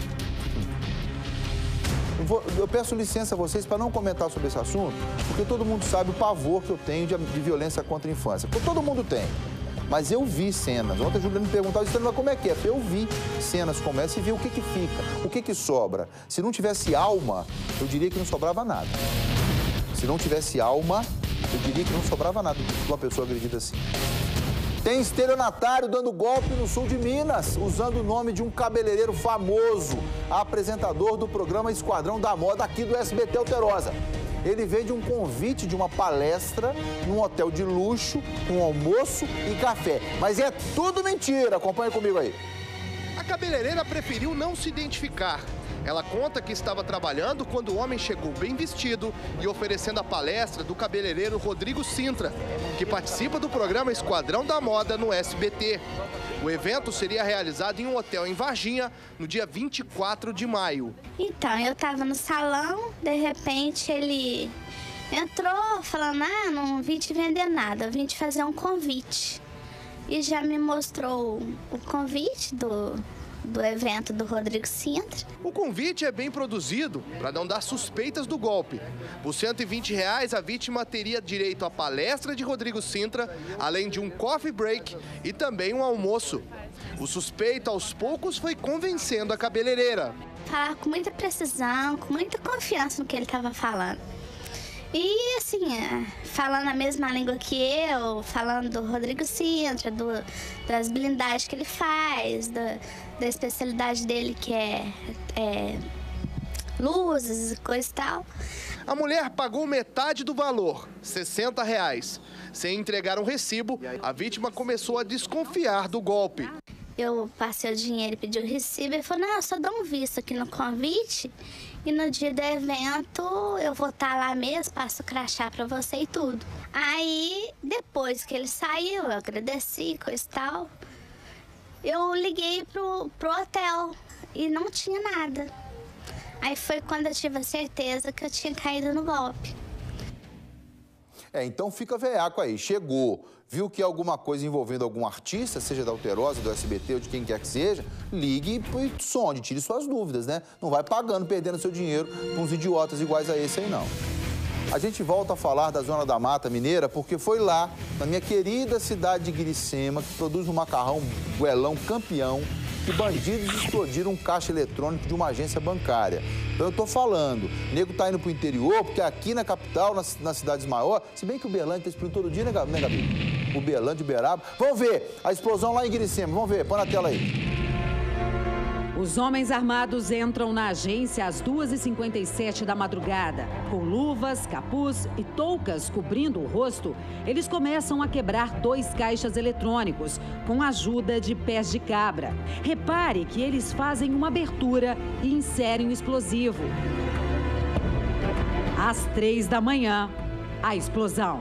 eu, vou, eu peço licença a vocês para não comentar sobre esse assunto, porque todo mundo sabe o pavor que eu tenho de, de violência contra a infância. Porque todo mundo tem. Mas eu vi cenas. Ontem a Juliana me perguntava, mas como é que é? Eu vi cenas como essa e vi o que que fica, o que que sobra. Se não tivesse alma, eu diria que não sobrava nada. Se não tivesse alma, eu diria que não sobrava nada de uma pessoa agredida assim. Tem estelionatário dando golpe no sul de Minas, usando o nome de um cabeleireiro famoso, apresentador do programa Esquadrão da Moda aqui do S B T Alterosa. Ele vende um convite de uma palestra num hotel de luxo, com almoço e café. Mas é tudo mentira, acompanha comigo aí. A cabeleireira preferiu não se identificar. Ela conta que estava trabalhando quando o homem chegou bem vestido e oferecendo a palestra do cabeleireiro Rodrigo Sintra, que participa do programa Esquadrão da Moda no S B T. O evento seria realizado em um hotel em Varginha no dia vinte e quatro de maio. Então, eu estava no salão, de repente ele entrou falando, ah, não vim te vender nada, eu vim te fazer um convite. e já me mostrou o convite do, do evento do Rodrigo Sintra. O convite é bem produzido para não dar suspeitas do golpe. Por cento e vinte reais, a vítima teria direito à palestra de Rodrigo Sintra, além de um coffee break e também um almoço. O suspeito, aos poucos, foi convencendo a cabeleireira. Falar com muita precisão, com muita confiança no que ele estava falando. E assim, falando a mesma língua que eu, falando do Rodrigo Sintra, do, das blindagens que ele faz, da, da especialidade dele que é, é luzes e coisa e tal. A mulher pagou metade do valor, sessenta reais. Sem entregar um recibo, a vítima começou a desconfiar do golpe. Eu passei o dinheiro e pedi o recibo e falou, não, eu só dou um visto aqui no convite e no dia do evento eu vou estar lá mesmo, passo o crachá pra você e tudo. Aí, depois que ele saiu, eu agradeci, coisa e tal, eu liguei pro, pro hotel e não tinha nada. Aí foi quando eu tive a certeza que eu tinha caído no golpe. É, então fica veaco aí, chegou, viu que é alguma coisa envolvendo algum artista, seja da Alterosa, do S B T ou de quem quer que seja, ligue e sonde, tire suas dúvidas, né? Não vai pagando, perdendo seu dinheiro com uns idiotas iguais a esse aí, não. A gente volta a falar da Zona da Mata Mineira porque foi lá, na minha querida cidade de Guiricema, que produz um macarrão goelão campeão, que bandidos explodiram um caixa eletrônico de uma agência bancária. Então eu tô falando, o nego tá indo pro interior, porque aqui na capital, nas, nas cidades maiores, se bem que o Berlândia tá explodindo todo dia, né, Gabi? O Berlândia, o Uberaba. Vamos ver a explosão lá em Guiricema, vamos ver, põe na tela aí. Os homens armados entram na agência às duas e cinquenta e sete da madrugada. Com luvas, capuz e toucas cobrindo o rosto, eles começam a quebrar dois caixas eletrônicos com a ajuda de pés de cabra. Repare que eles fazem uma abertura e inserem o explosivo. Às três da manhã, a explosão.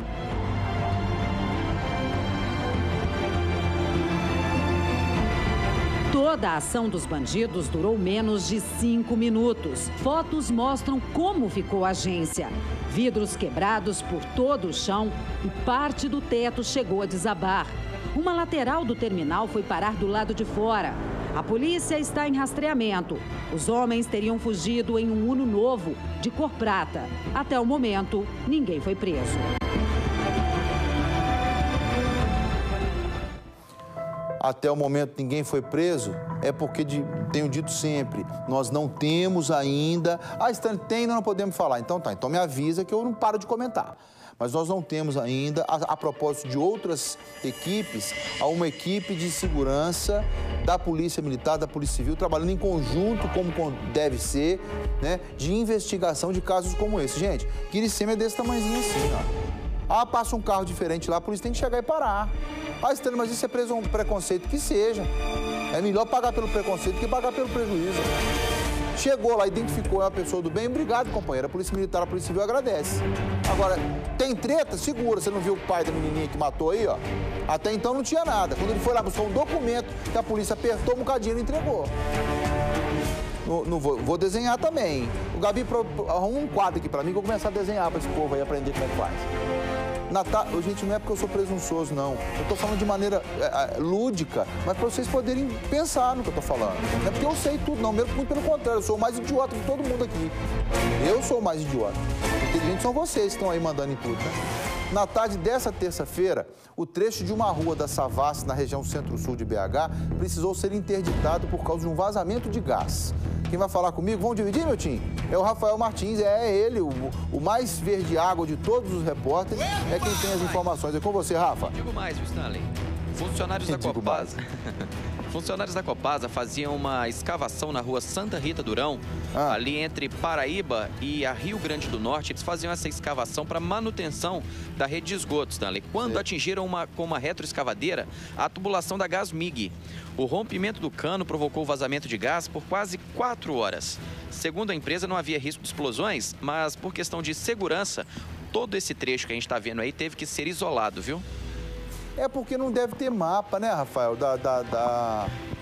Toda a ação dos bandidos durou menos de cinco minutos. Fotos mostram como ficou a agência. Vidros quebrados por todo o chão e parte do teto chegou a desabar. Uma lateral do terminal foi parar do lado de fora. A polícia está em rastreamento. Os homens teriam fugido em um Uno novo, de cor prata. Até o momento, ninguém foi preso. Até o momento ninguém foi preso, é porque, de, tenho dito sempre, nós não temos ainda... Ah, Stanley, tem, não podemos falar. Então tá, então me avisa que eu não paro de comentar. Mas nós não temos ainda, a, a propósito de outras equipes, uma equipe de segurança da Polícia Militar, da Polícia Civil, trabalhando em conjunto, como deve ser, né, de investigação de casos como esse. Gente, Guiricema é desse tamanhozinho assim, ó. Ah, passa um carro diferente lá, a polícia tem que chegar e parar. Ah, Stanley, mas isso é preso um preconceito que seja. É melhor pagar pelo preconceito que pagar pelo prejuízo. Chegou lá, identificou a pessoa do bem, obrigado, companheiro. A Polícia Militar, a Polícia Civil agradece. Agora, tem treta? Segura. Você não viu o pai da menininha que matou aí, ó? Até então não tinha nada. Quando ele foi lá buscar um documento que a polícia apertou um bocadinho e entregou. No, no, vou, vou desenhar também. O Gabi arruma um quadro aqui pra mim que eu vou começar a desenhar pra esse povo aí aprender como é que faz. Natal, gente, não é porque eu sou presunçoso, não. Eu tô falando de maneira é, é, lúdica, mas para vocês poderem pensar no que eu tô falando. Não é porque eu sei tudo, não. Mesmo muito pelo contrário, eu sou o mais idiota de todo mundo aqui. Eu sou o mais idiota. Inteligentes são vocês que estão aí mandando em tudo, né? Na tarde dessa terça-feira, o trecho de uma rua da Savassi, na região centro-sul de B H, precisou ser interditado por causa de um vazamento de gás. Quem vai falar comigo? Vamos dividir, meu time? É o Rafael Martins, é ele, o, o mais verde água de todos os repórteres, é quem tem as informações. É com você, Rafa. Digo mais, viu, Stanley? Funcionários da Copasa... Funcionários da Copasa faziam uma escavação na rua Santa Rita Durão, ah. ali entre Paraíba e a Rio Grande do Norte. Eles faziam essa escavação para manutenção da rede de esgotos, Stanley. Quando Sim. atingiram uma, com uma retroescavadeira a tubulação da Gasmig. O rompimento do cano provocou o vazamento de gás por quase quatro horas. Segundo a empresa, não havia risco de explosões, mas por questão de segurança, todo esse trecho que a gente está vendo aí teve que ser isolado, viu? É porque não deve ter mapa, né, Rafael, da, da, da,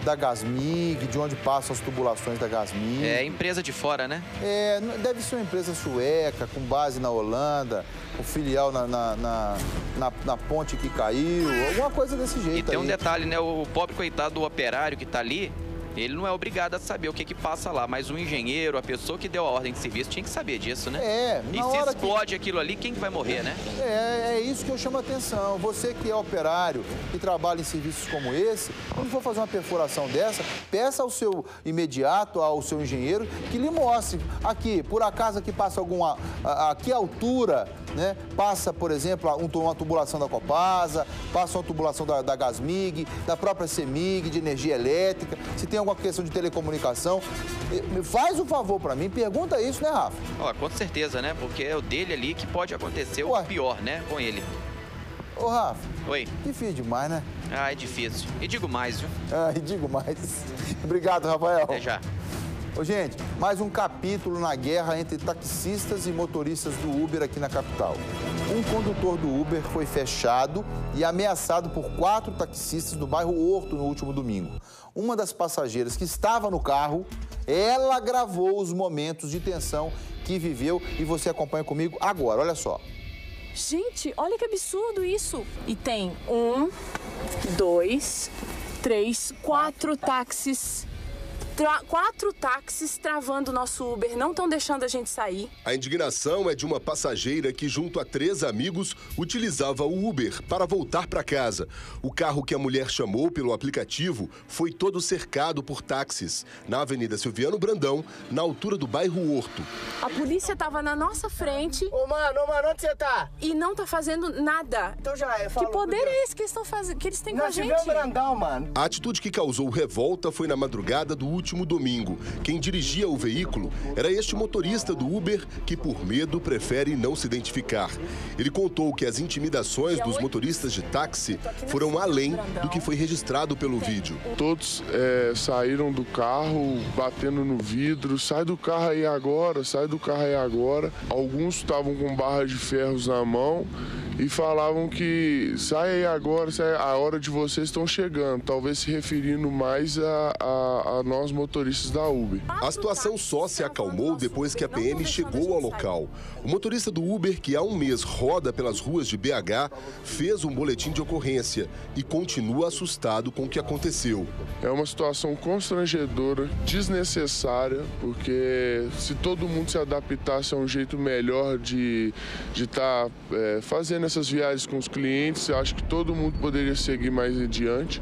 da Gasmig, de onde passam as tubulações da Gasmig. É empresa de fora, né? É, deve ser uma empresa sueca, com base na Holanda, com filial na, na, na, na, na ponte que caiu, alguma coisa desse jeito. E tem aí. um detalhe, né? O pobre coitado do operário que tá ali, ele não é obrigado a saber o que que passa lá, mas o engenheiro, a pessoa que deu a ordem de serviço, tinha que saber disso, né? É, E na se hora explode aquilo ali, quem que vai morrer, né? É, é isso que eu chamo a atenção. Você que é operário, que trabalha em serviços como esse, quando for fazer uma perfuração dessa, peça ao seu imediato, ao seu engenheiro, que lhe mostre aqui, por acaso aqui passa alguma, a, a que altura, né? Passa, por exemplo, uma tubulação da Copasa, passa uma tubulação da, da Gasmig, da própria Semig, de energia elétrica, se tem alguma questão de telecomunicação. Faz um favor para mim, pergunta isso, né, Rafa? Ó, com certeza, né? Porque é o dele ali que pode acontecer Ué. o pior, né? Com ele. Ô, Rafa. Oi. Difícil demais, né? Ah, é difícil. E digo mais, viu? Ah, e digo mais. Obrigado, Rafael. Até já. Ô, gente, mais um capítulo na guerra entre taxistas e motoristas do Uber aqui na capital. Um condutor do Uber foi fechado e ameaçado por quatro taxistas do bairro Horto no último domingo. Uma das passageiras que estava no carro, ela gravou os momentos de tensão que viveu e você acompanha comigo agora, olha só. Gente, olha que absurdo isso. E tem um, dois, três, quatro táxis. Tra quatro táxis travando o nosso Uber, não estão deixando a gente sair. A indignação é de uma passageira que, junto a três amigos, utilizava o Uber para voltar para casa. O carro que a mulher chamou pelo aplicativo foi todo cercado por táxis, na Avenida Silviano Brandão, na altura do bairro Horto. A polícia estava na nossa frente. Ô, mano, ô, mano, onde você tá? E não tá fazendo nada. Então já é, Que poder é esse que eles estão fazendo, que eles têm com a gente? Nós tivemos Brandão, mano. A atitude que causou revolta foi na madrugada do último último domingo. Quem dirigia o veículo era este motorista do Uber que, por medo, prefere não se identificar. Ele contou que as intimidações dos motoristas de táxi foram além do que foi registrado pelo vídeo. Todos é, saíram do carro, batendo no vidro, sai do carro aí agora, sai do carro aí agora. Alguns estavam com barras de ferros na mão e falavam que sai aí agora, sai, a hora de vocês estão chegando, talvez se referindo mais a, a, a nós motoristas da Uber. A situação só se acalmou depois que a P M chegou ao local. O motorista do Uber, que há um mês roda pelas ruas de B H, fez um boletim de ocorrência e continua assustado com o que aconteceu. É uma situação constrangedora, desnecessária, porque se todo mundo se adaptasse a um jeito melhor de estar é, fazendo essas viagens com os clientes, eu acho que todo mundo poderia seguir mais adiante.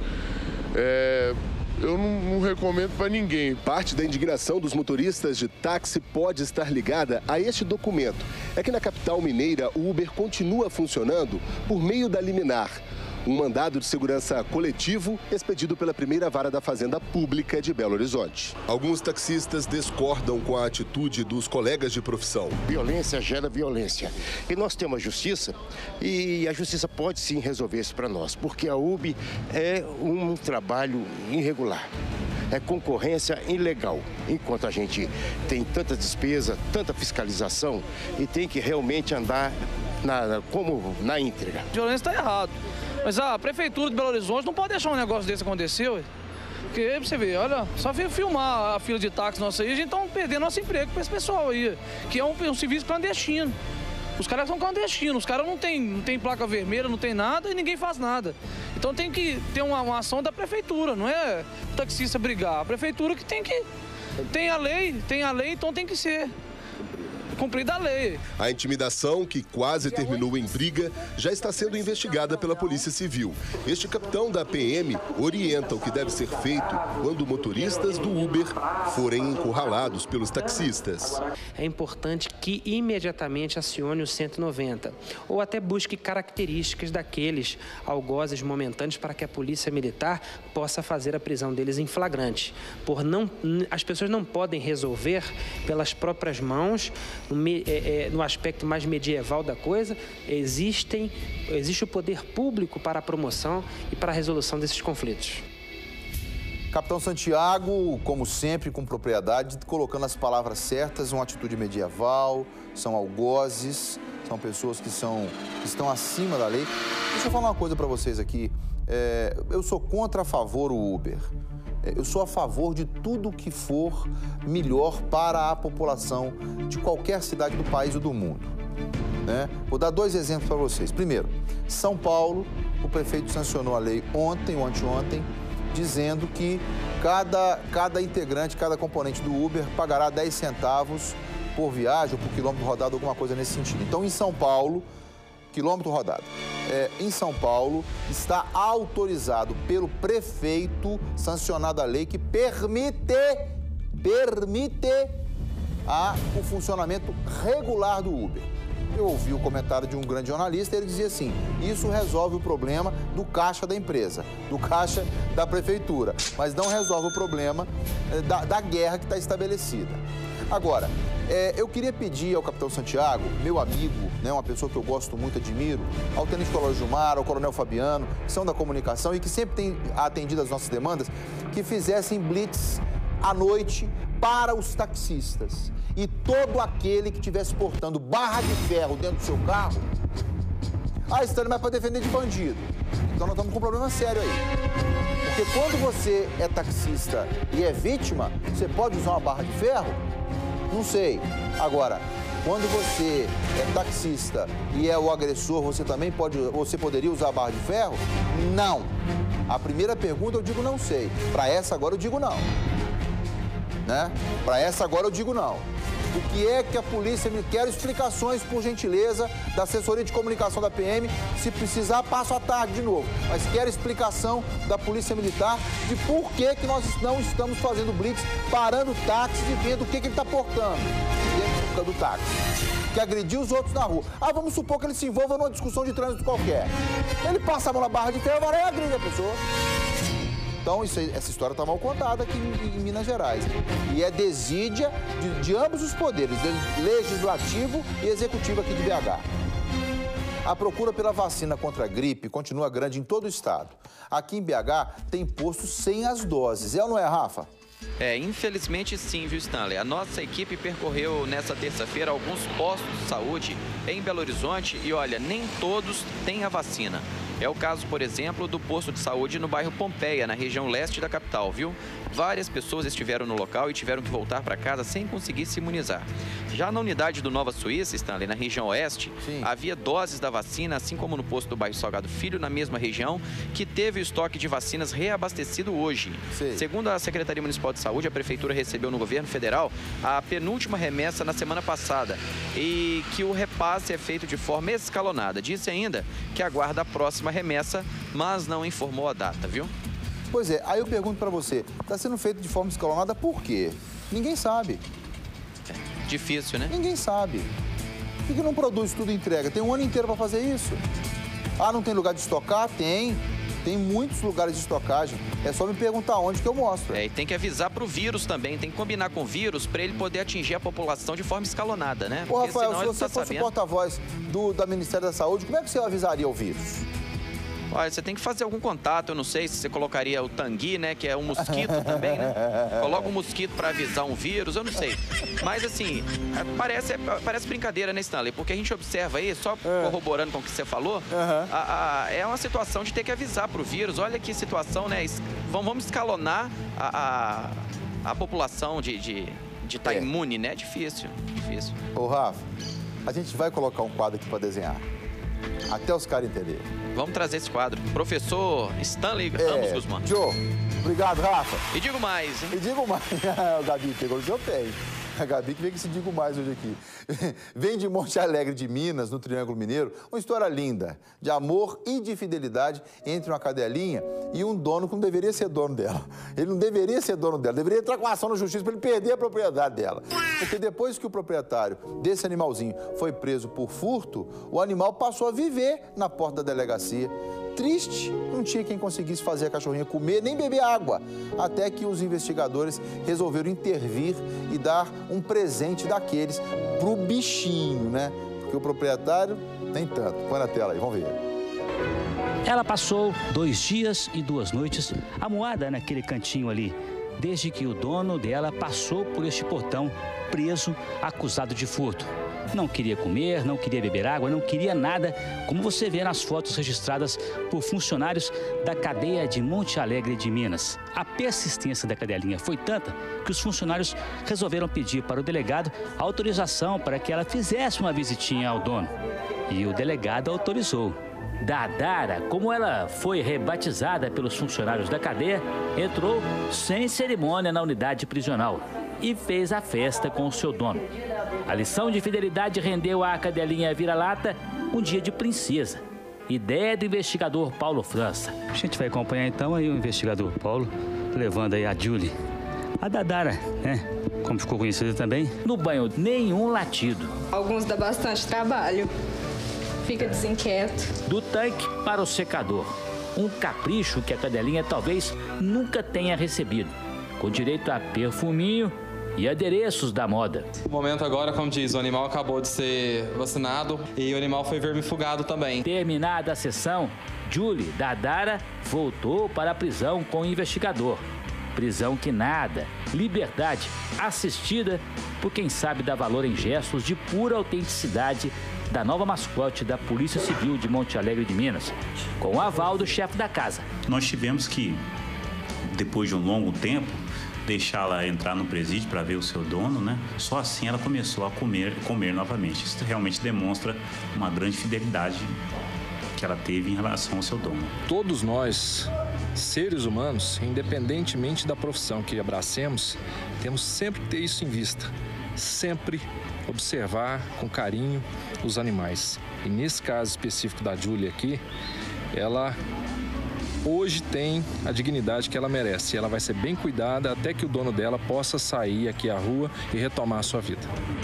É, eu não, não recomendo para ninguém. Parte da indignação dos motoristas de táxi pode estar ligada a este documento. É que na capital mineira o Uber continua funcionando por meio da liminar. Um mandado de segurança coletivo expedido pela primeira vara da Fazenda Pública de Belo Horizonte. Alguns taxistas discordam com a atitude dos colegas de profissão. Violência gera violência. E nós temos a justiça e a justiça pode sim resolver isso para nós, porque a Uber é um trabalho irregular. É concorrência ilegal, enquanto a gente tem tanta despesa, tanta fiscalização e tem que realmente andar na, como na íntegra. A violência está errado. Mas a prefeitura de Belo Horizonte não pode deixar um negócio desse acontecer, ué. Porque você vê, olha, só veio filmar a fila de táxi nossa aí, a gente tá perdendo nosso emprego para esse pessoal aí, que é um, um serviço clandestino. Os caras são clandestinos, os caras não tem, não tem placa vermelha, não tem nada e ninguém faz nada. Então tem que ter uma, uma ação da prefeitura, não é o taxista brigar. A prefeitura que tem que... Tem a lei, tem a lei, então tem que ser cumprida a lei. A intimidação, que quase terminou em briga, já está sendo investigada pela Polícia Civil. Este capitão da P M orienta o que deve ser feito quando motoristas do Uber forem encurralados pelos taxistas. É importante que imediatamente acione o cento e noventa ou até busque características daqueles algozes momentâneos para que a Polícia Militar possa fazer a prisão deles em flagrante. Por não, as pessoas não podem resolver pelas próprias mãos. No, é, é, no aspecto mais medieval da coisa, existem, existe o poder público para a promoção e para a resolução desses conflitos. Capitão Santiago, como sempre, com propriedade, colocando as palavras certas, uma atitude medieval, são algozes, são pessoas que, são, que estão acima da lei. Deixa eu falar uma coisa para vocês aqui. É, eu sou contra a favor o Uber. Eu sou a favor de tudo que for melhor para a população de qualquer cidade do país ou do mundo, né? Vou dar dois exemplos para vocês. Primeiro, São Paulo, o prefeito sancionou a lei ontem ou anteontem, dizendo que cada, cada integrante, cada componente do Uber pagará dez centavos por viagem ou por quilômetro rodado, alguma coisa nesse sentido. Então, em São Paulo, quilômetro rodado, é, em São Paulo está autorizado pelo prefeito, sancionada a lei que permite, permite a, o funcionamento regular do Uber. Eu ouvi o comentário de um grande jornalista, ele dizia assim, isso resolve o problema do caixa da empresa, do caixa da prefeitura, mas não resolve o problema da, da guerra que está estabelecida. Agora, é, eu queria pedir ao capitão Santiago, meu amigo, né, uma pessoa que eu gosto muito, admiro, ao tenente coronel Gilmar, ao coronel Fabiano, que são da comunicação e que sempre têm atendido as nossas demandas, que fizessem blitz à noite para os taxistas. E todo aquele que estivesse portando barra de ferro dentro do seu carro, ah, Stanley, mas para defender de bandido. Então nós estamos com um problema sério aí. Porque quando você é taxista e é vítima, você pode usar uma barra de ferro? Não sei. Agora, quando você é taxista e é o agressor, você também pode, você poderia usar a barra de ferro? Não. A primeira pergunta eu digo não sei. Para essa agora eu digo não. Né? Para essa agora eu digo não. O que é que a polícia me quer? Explicações, por gentileza, da assessoria de comunicação da P M. Se precisar, passo à tarde de novo. Mas quero explicação da Polícia Militar de por que, que nós não estamos fazendo blitz, parando táxi e vendo o que, que ele está portando dentro do táxi. Que agrediu os outros na rua. Ah, vamos supor que ele se envolva numa discussão de trânsito qualquer. Ele passa a mão na barra de ferro, vai lá e agride a pessoa. Então, isso aí, essa história está mal contada aqui em, em Minas Gerais. E é desídia de, de ambos os poderes, legislativo e executivo aqui de B H. A procura pela vacina contra a gripe continua grande em todo o estado. Aqui em B H tem posto sem as doses. É ou não é, Rafa? É, infelizmente sim, viu, Stanley? A nossa equipe percorreu nessa terça-feira alguns postos de saúde em Belo Horizonte e, olha, nem todos têm a vacina. É o caso, por exemplo, do posto de saúde no bairro Pompeia, na região leste da capital, viu? Várias pessoas estiveram no local e tiveram que voltar para casa sem conseguir se imunizar. Já na unidade do Nova Suíça, Stanley, na região oeste, Sim. havia doses da vacina, assim como no posto do bairro Salgado Filho, na mesma região, que teve o estoque de vacinas reabastecido hoje. Sim. Segundo a Secretaria Municipal de Saúde, a Prefeitura recebeu no governo federal a penúltima remessa na semana passada e que o repasse é feito de forma escalonada. Disse ainda que aguarda a próxima remessa, mas não informou a data, viu? Pois é, aí eu pergunto pra você, tá sendo feito de forma escalonada por quê? Ninguém sabe. É difícil, né? Ninguém sabe. Por que, que não produz tudo e entrega? Tem um ano inteiro pra fazer isso. Ah, não tem lugar de estocar? Tem. Tem muitos lugares de estocagem. É só me perguntar onde que eu mostro. É, e tem que avisar pro vírus também, tem que combinar com o vírus para ele poder atingir a população de forma escalonada, né? Ô, Rafael, se você tá fosse sabendo... porta-voz do da Ministério da Saúde, como é que você avisaria o vírus? Olha, você tem que fazer algum contato, eu não sei se você colocaria o tangui, né, que é um mosquito também, né? Coloca um mosquito para avisar um vírus, eu não sei. Mas, assim, parece, parece brincadeira, né, Stanley? Porque a gente observa aí, só corroborando com o que você falou, uhum. a, a, é uma situação de ter que avisar pro vírus. Olha que situação, né? Vamos escalonar a, a, a população de de de estar tá é. imune, né? É difícil, difícil. Ô, Rafa, a gente vai colocar um quadro aqui para desenhar. Até os caras entenderem. Vamos trazer esse quadro. Professor Stanley é, Ramos Guzmán. Joe, obrigado, Rafa. E digo mais, hein? E digo mais. O Gabi pegou no seu pé. A Gabi que vem com esse digo mais hoje aqui. Vem de Monte Alegre de Minas, no Triângulo Mineiro, uma história linda, de amor e de fidelidade entre uma cadelinha e um dono que não deveria ser dono dela. Ele não deveria ser dono dela, deveria entrar com ação na justiça para ele perder a propriedade dela. Porque depois que o proprietário desse animalzinho foi preso por furto, o animal passou a viver na porta da delegacia. Triste, não tinha quem conseguisse fazer a cachorrinha comer nem beber água, até que os investigadores resolveram intervir e dar um presente daqueles pro bichinho, né? Porque o proprietário, nem tanto. Põe na tela aí, vamos ver. Ela passou dois dias e duas noites amuada naquele cantinho ali, desde que o dono dela passou por este portão preso, acusado de furto. Não queria comer, não queria beber água, não queria nada, como você vê nas fotos registradas por funcionários da cadeia de Monte Alegre de Minas. A persistência da cadelinha foi tanta que os funcionários resolveram pedir para o delegado autorização para que ela fizesse uma visitinha ao dono. E o delegado autorizou. Dadara, como ela foi rebatizada pelos funcionários da cadeia, entrou sem cerimônia na unidade prisional e fez a festa com o seu dono. A lição de fidelidade rendeu à cadelinha vira-lata um dia de princesa. Ideia do investigador Paulo França. A gente vai acompanhar então aí o investigador Paulo, levando aí a Julie, a Dadara, né? Como ficou conhecida também, no banho, nenhum latido. Alguns dá bastante trabalho. Fica desinquieto. Do tanque para o secador. Um capricho que a cadelinha talvez nunca tenha recebido. Com direito a perfuminho e adereços da moda. O momento agora, como diz, o animal acabou de ser vacinado e o animal foi vermifugado também. Terminada a sessão, Julie Dadara voltou para a prisão com o investigador. Prisão que nada, liberdade assistida por quem sabe dar valor em gestos de pura autenticidade da nova mascote da Polícia Civil de Monte Alegre de Minas, com o aval do chefe da casa. Nós tivemos que, depois de um longo tempo, deixá-la entrar no presídio para ver o seu dono, né? Só assim ela começou a comer, comer novamente. Isso realmente demonstra uma grande fidelidade que ela teve em relação ao seu dono. Todos nós, seres humanos, independentemente da profissão que abracemos, temos sempre que ter isso em vista. Sempre observar com carinho os animais. E nesse caso específico da Julie aqui, ela hoje tem a dignidade que ela merece. Ela vai ser bem cuidada até que o dono dela possa sair aqui à rua e retomar a sua vida.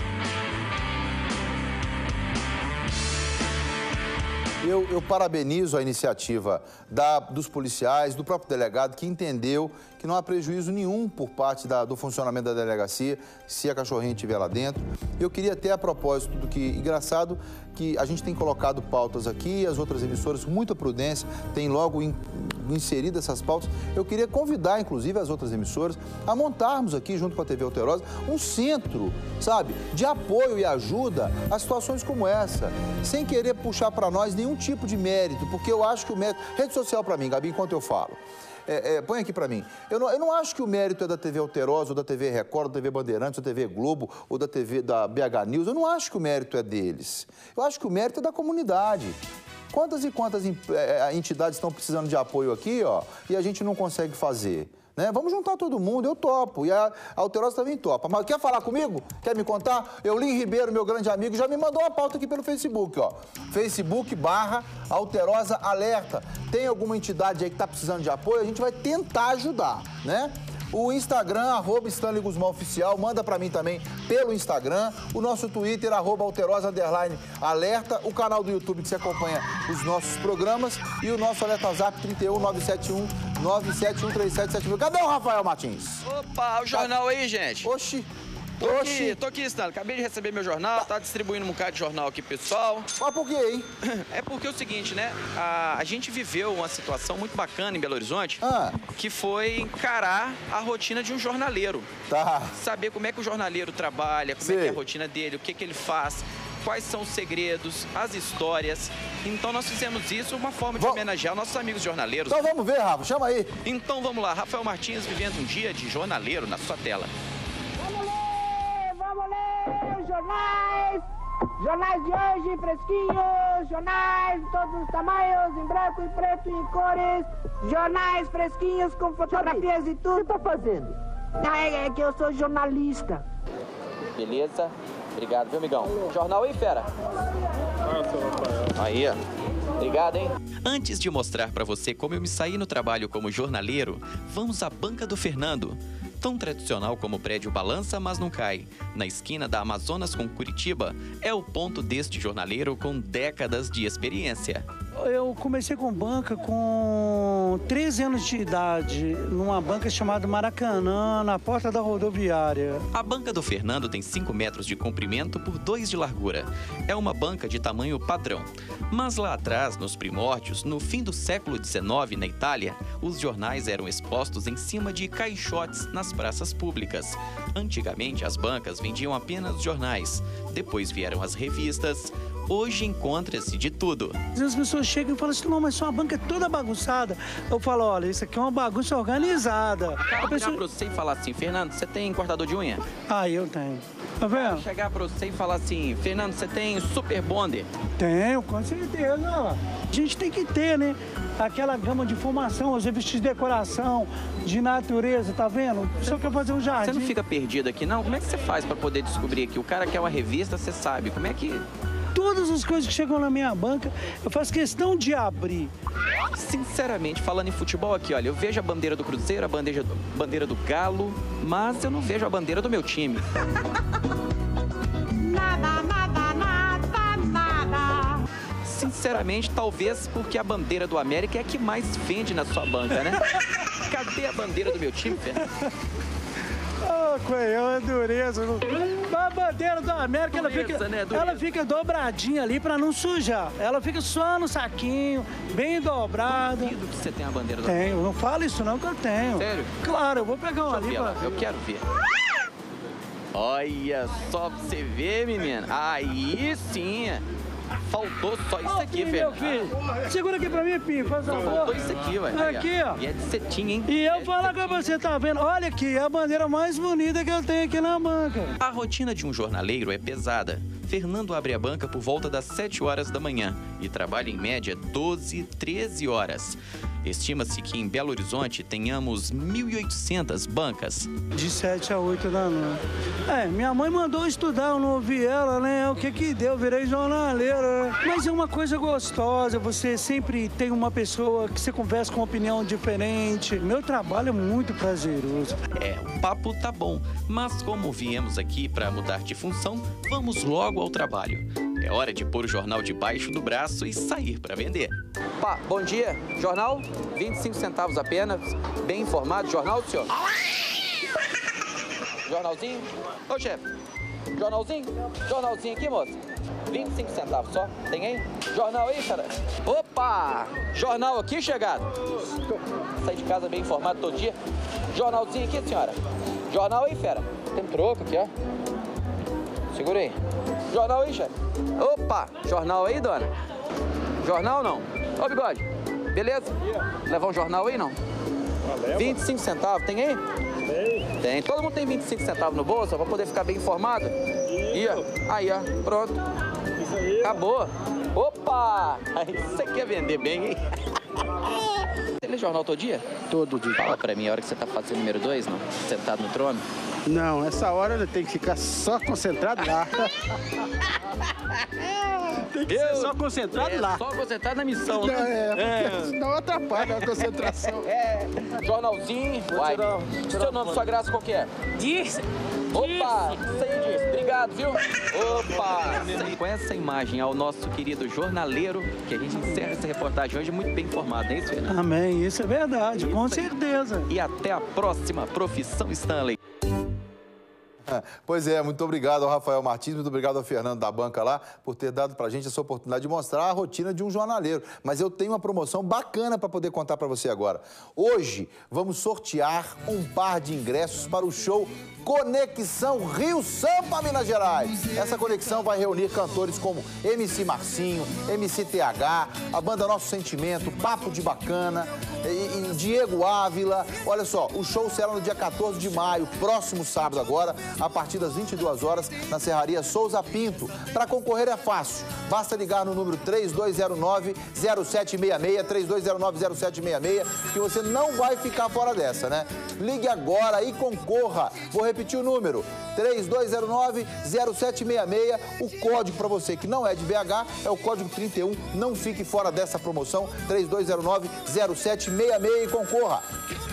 Eu, eu parabenizo a iniciativa da, dos policiais, do próprio delegado, que entendeu que não há prejuízo nenhum por parte da, do funcionamento da delegacia se a cachorrinha estiver lá dentro. Eu queria até, a propósito do que, engraçado, que a gente tem colocado pautas aqui, as outras emissoras, com muita prudência, têm logo in, inserido essas pautas. Eu queria convidar, inclusive, as outras emissoras a montarmos aqui, junto com a T V Alterosa, um centro, sabe, de apoio e ajuda a situações como essa, sem querer puxar para nós nenhum tipo de mérito, porque eu acho que o mérito... Rede social para mim, Gabi, enquanto eu falo. É, é, põe aqui para mim. Eu não, eu não acho que o mérito é da T V Alterosa, ou da T V Record, ou da T V Bandeirantes, ou da T V Globo, ou da T V da B H News. Eu não acho que o mérito é deles. Eu acho que o mérito é da comunidade. Quantas e quantas entidades estão precisando de apoio aqui, ó, e a gente não consegue fazer? Né? Vamos juntar todo mundo, eu topo. E a Alterosa também topa. Mas quer falar comigo? Quer me contar? Eulim Ribeiro, meu grande amigo, já me mandou uma pauta aqui pelo Facebook, ó. Facebook barra Alterosa Alerta. Tem alguma entidade aí que está precisando de apoio? A gente vai tentar ajudar, né? O Instagram, arroba Stanley Guzmão Oficial, manda pra mim também pelo Instagram. O nosso Twitter, arroba Alterosa Underline Alerta. O canal do YouTube que você acompanha os nossos programas. E o nosso Alerta Zap trinta e um, nove sete um, nove sete um, três sete sete mil. Cadê o Rafael Martins? Opa, o jornal aí, gente. Oxi. Tô aqui, tô aqui, Stanley. Acabei de receber meu jornal, tá distribuindo um bocado de jornal aqui, pessoal. Mas por quê, hein? É porque é o seguinte, né? A, a gente viveu uma situação muito bacana em Belo Horizonte, ah. que foi encarar a rotina de um jornaleiro. Tá. Saber como é que o jornaleiro trabalha, como Sim. é que é a rotina dele, o que, que ele faz, quais são os segredos, as histórias. Então nós fizemos isso uma forma de Vom... homenagear nossos amigos jornaleiros. Então vamos ver, Rafa, chama aí. Então vamos lá, Rafael Martins vivendo um dia de jornaleiro na sua tela. Vamos ler jornais, jornais de hoje, fresquinhos, jornais de todos os tamanhos, em branco, em preto e em cores, jornais fresquinhos com fotografias e tudo. O que você tá fazendo? Ah, é, é que eu sou jornalista. Beleza, obrigado, viu, amigão? Jornal aí, fera? Aí, ó. Obrigado, hein? Antes de mostrar pra você como eu me saí no trabalho como jornaleiro, vamos à Banca do Fernando. Tão tradicional como o prédio balança, mas não cai. Na esquina da Amazonas com Curitiba, é o ponto deste jornaleiro com décadas de experiência. eu comecei com banca com treze anos de idade, numa banca chamada Maracanã, na porta da rodoviária. A banca do Fernando tem cinco metros de comprimento por dois de largura. É uma banca de tamanho padrão. Mas lá atrás, nos primórdios, no fim do século dezenove, na Itália, os jornais eram expostos em cima de caixotes nas praças públicas. Antigamente, as bancas vendiam apenas jornais. Depois vieram as revistas. Hoje encontra-se de tudo. Às vezes as pessoas chegam e falam assim, não, mas sua banca é toda bagunçada. Eu falo, olha, isso aqui é uma bagunça organizada. Cara, a pessoa... chegar pra você e falar assim, Fernando, você tem cortador de unha? Ah, eu tenho. Tá vendo? Chegar pra você e falar assim, Fernando, você tem super bonder? Tenho, com certeza. A gente tem que ter, né? Aquela gama de formação, os revistas de decoração, de natureza, tá vendo? Só quer fazer um jardim. Você não fica perdido aqui, não? Como é que você faz pra poder descobrir aqui? O cara quer uma revista, você sabe. Como é que... Todas as coisas que chegam na minha banca, eu faço questão de abrir. Sinceramente, falando em futebol aqui, olha, eu vejo a bandeira do Cruzeiro, a bandeira do, bandeira do Galo, mas eu não vejo a bandeira do meu time. Nada, nada, nada, nada. Sinceramente, talvez porque a bandeira do América é a que mais vende na sua banca, né? Cadê a bandeira do meu time, Fernando? Ah, Coelhão, é dureza. A bandeira da América, dureza, ela, fica, né? ela fica dobradinha ali pra não sujar. Ela fica só no saquinho, bem dobrada. Duvido que você tem a bandeira da América. Tenho, não fala isso não que eu tenho. Sério? Claro, eu vou pegar uma ali pra... Eu quero ver. Olha só pra você ver, menina. Aí sim. Faltou só isso oh, aqui, filho, filho. Segura aqui pra mim, Pim, faz favor. Faltou isso aqui, ué. Aqui, ó. E é de cetim, hein? E eu é falo que você tá vendo, olha aqui, é a bandeira mais bonita que eu tenho aqui na banca. A rotina de um jornaleiro é pesada. Fernando abre a banca por volta das sete horas da manhã e trabalha em média doze, treze horas. Estima-se que em Belo Horizonte tenhamos mil e oitocentas bancas. De sete a oito da noite. É, minha mãe mandou estudar, eu não ouvi ela, né? O que que deu? Eu virei jornaleiro. Mas é uma coisa gostosa, você sempre tem uma pessoa que você conversa com uma opinião diferente. Meu trabalho é muito prazeroso. É, o papo tá bom, mas como viemos aqui para mudar de função, vamos logo ao trabalho. É hora de pôr o jornal debaixo do braço e sair para vender. Pá, bom dia. Jornal, vinte e cinco centavos apenas. Bem informado. Jornal, senhor? Jornalzinho? Ô, chefe. Jornalzinho? Jornalzinho aqui, moça. vinte e cinco centavos só. Tem aí? Jornal aí, cara? Opa! Jornal aqui, chegado. Sai de casa bem informado todo dia. Jornalzinho aqui, senhora. Jornal aí, fera. Tem troco aqui, ó. Segura aí. Jornal aí, chefe. Opa! Jornal aí, dona? Jornal não? Ô, bigode. Beleza? Levar um jornal aí, não? vinte e cinco centavos. Tem aí? Tem. Tem. Todo mundo tem vinte e cinco centavos no bolso, pra poder ficar bem informado? E, ó. Aí, ó. Pronto. Isso aí. Acabou. Opa! Aí você quer vender bem, hein? Você lê jornal todo dia? Todo dia. Fala pra mim, a hora que você tá fazendo número dois, não? Sentado no trono? Não, essa hora eu tenho que ficar só concentrado lá. Tem que ser só concentrado é, lá. Só concentrado na missão, né? É, é. Senão atrapalha a concentração. É, jornalzinho. Vai. Seu nome, sua graça, qual que é? Dirce. Opa, isso aí, Dirce. Obrigado, viu? Opa. Com essa imagem ao nosso querido jornaleiro, que a gente encerra essa reportagem hoje muito bem informado, não é isso, Fernando? Amém, isso é verdade, isso com aí. certeza. E até a próxima Profissão Stanley. Pois é, muito obrigado ao Rafael Martins, muito obrigado ao Fernando da banca lá por ter dado pra gente essa oportunidade de mostrar a rotina de um jornaleiro. Mas eu tenho uma promoção bacana para poder contar para você agora. Hoje vamos sortear um par de ingressos para o show Conexão Rio Sampa, Minas Gerais. Essa conexão vai reunir cantores como M C Marcinho, M C T H, a banda Nosso Sentimento, Papo de Bacana, e, e Diego Ávila. Olha só, o show será no dia quatorze de maio, próximo sábado agora, a partir das vinte e duas horas, na Serraria Souza Pinto. Para concorrer é fácil, basta ligar no número três dois zero nove, zero sete seis seis, três dois zero nove, zero sete seis seis, que você não vai ficar fora dessa, né? Ligue agora e concorra. Vou repetir o número, três dois zero nove, zero sete seis seis. O código para você que não é de B H é o código trinta e um. Não fique fora dessa promoção, três dois zero nove, zero sete seis seis e concorra.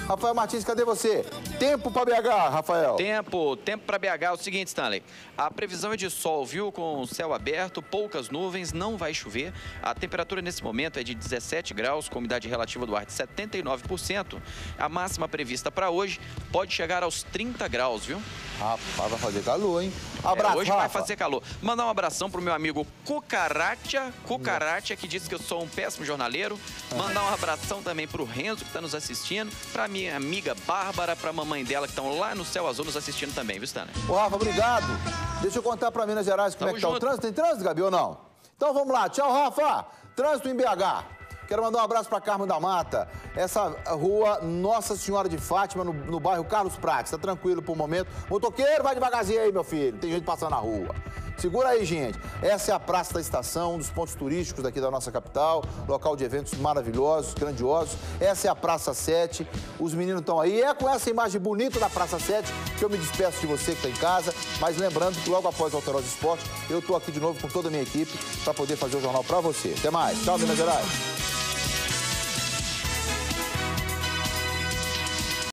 Rafael Martins, cadê você? Tempo para B H, Rafael. Tempo, tempo para B H é o seguinte, Stanley. A previsão é de sol, viu? Com o céu aberto, poucas nuvens, não vai chover. A temperatura nesse momento é de dezessete graus, com umidade relativa do ar de setenta e nove por cento. A máxima prevista para hoje pode chegar aos trinta graus, viu? Rapaz, vai fazer calor, hein? Abraço, é, hoje Rafa. vai fazer calor. Mandar um abração pro meu amigo Cucaracha, Cucaracha, que disse que eu sou um péssimo jornaleiro. Mandar um abração também pro Renzo, que está nos assistindo, pra minha amiga Bárbara, pra mamãe dela, que estão lá no Céu Azul nos assistindo também, viu, Stanley? Ô, Rafa, obrigado. Deixa eu contar pra Minas Gerais como Tamo é que tá junto. o trânsito. Tem trânsito, Gabi, ou não? Então vamos lá. Tchau, Rafa. Trânsito em B H. Quero mandar um abraço para Carmo da Mata. Essa rua Nossa Senhora de Fátima, no, no bairro Carlos Prates. Tá tranquilo por um momento. Motoqueiro, vai devagarzinho aí, meu filho. Tem gente passando na rua. Segura aí, gente. Essa é a Praça da Estação, um dos pontos turísticos daqui da nossa capital. Local de eventos maravilhosos, grandiosos. Essa é a Praça sete. Os meninos estão aí. É com essa imagem bonita da Praça sete que eu me despeço de você que está em casa. Mas lembrando que logo após o Alterosa Esporte, eu tô aqui de novo com toda a minha equipe para poder fazer o jornal para você. Até mais. Tchau, Minas Gerais.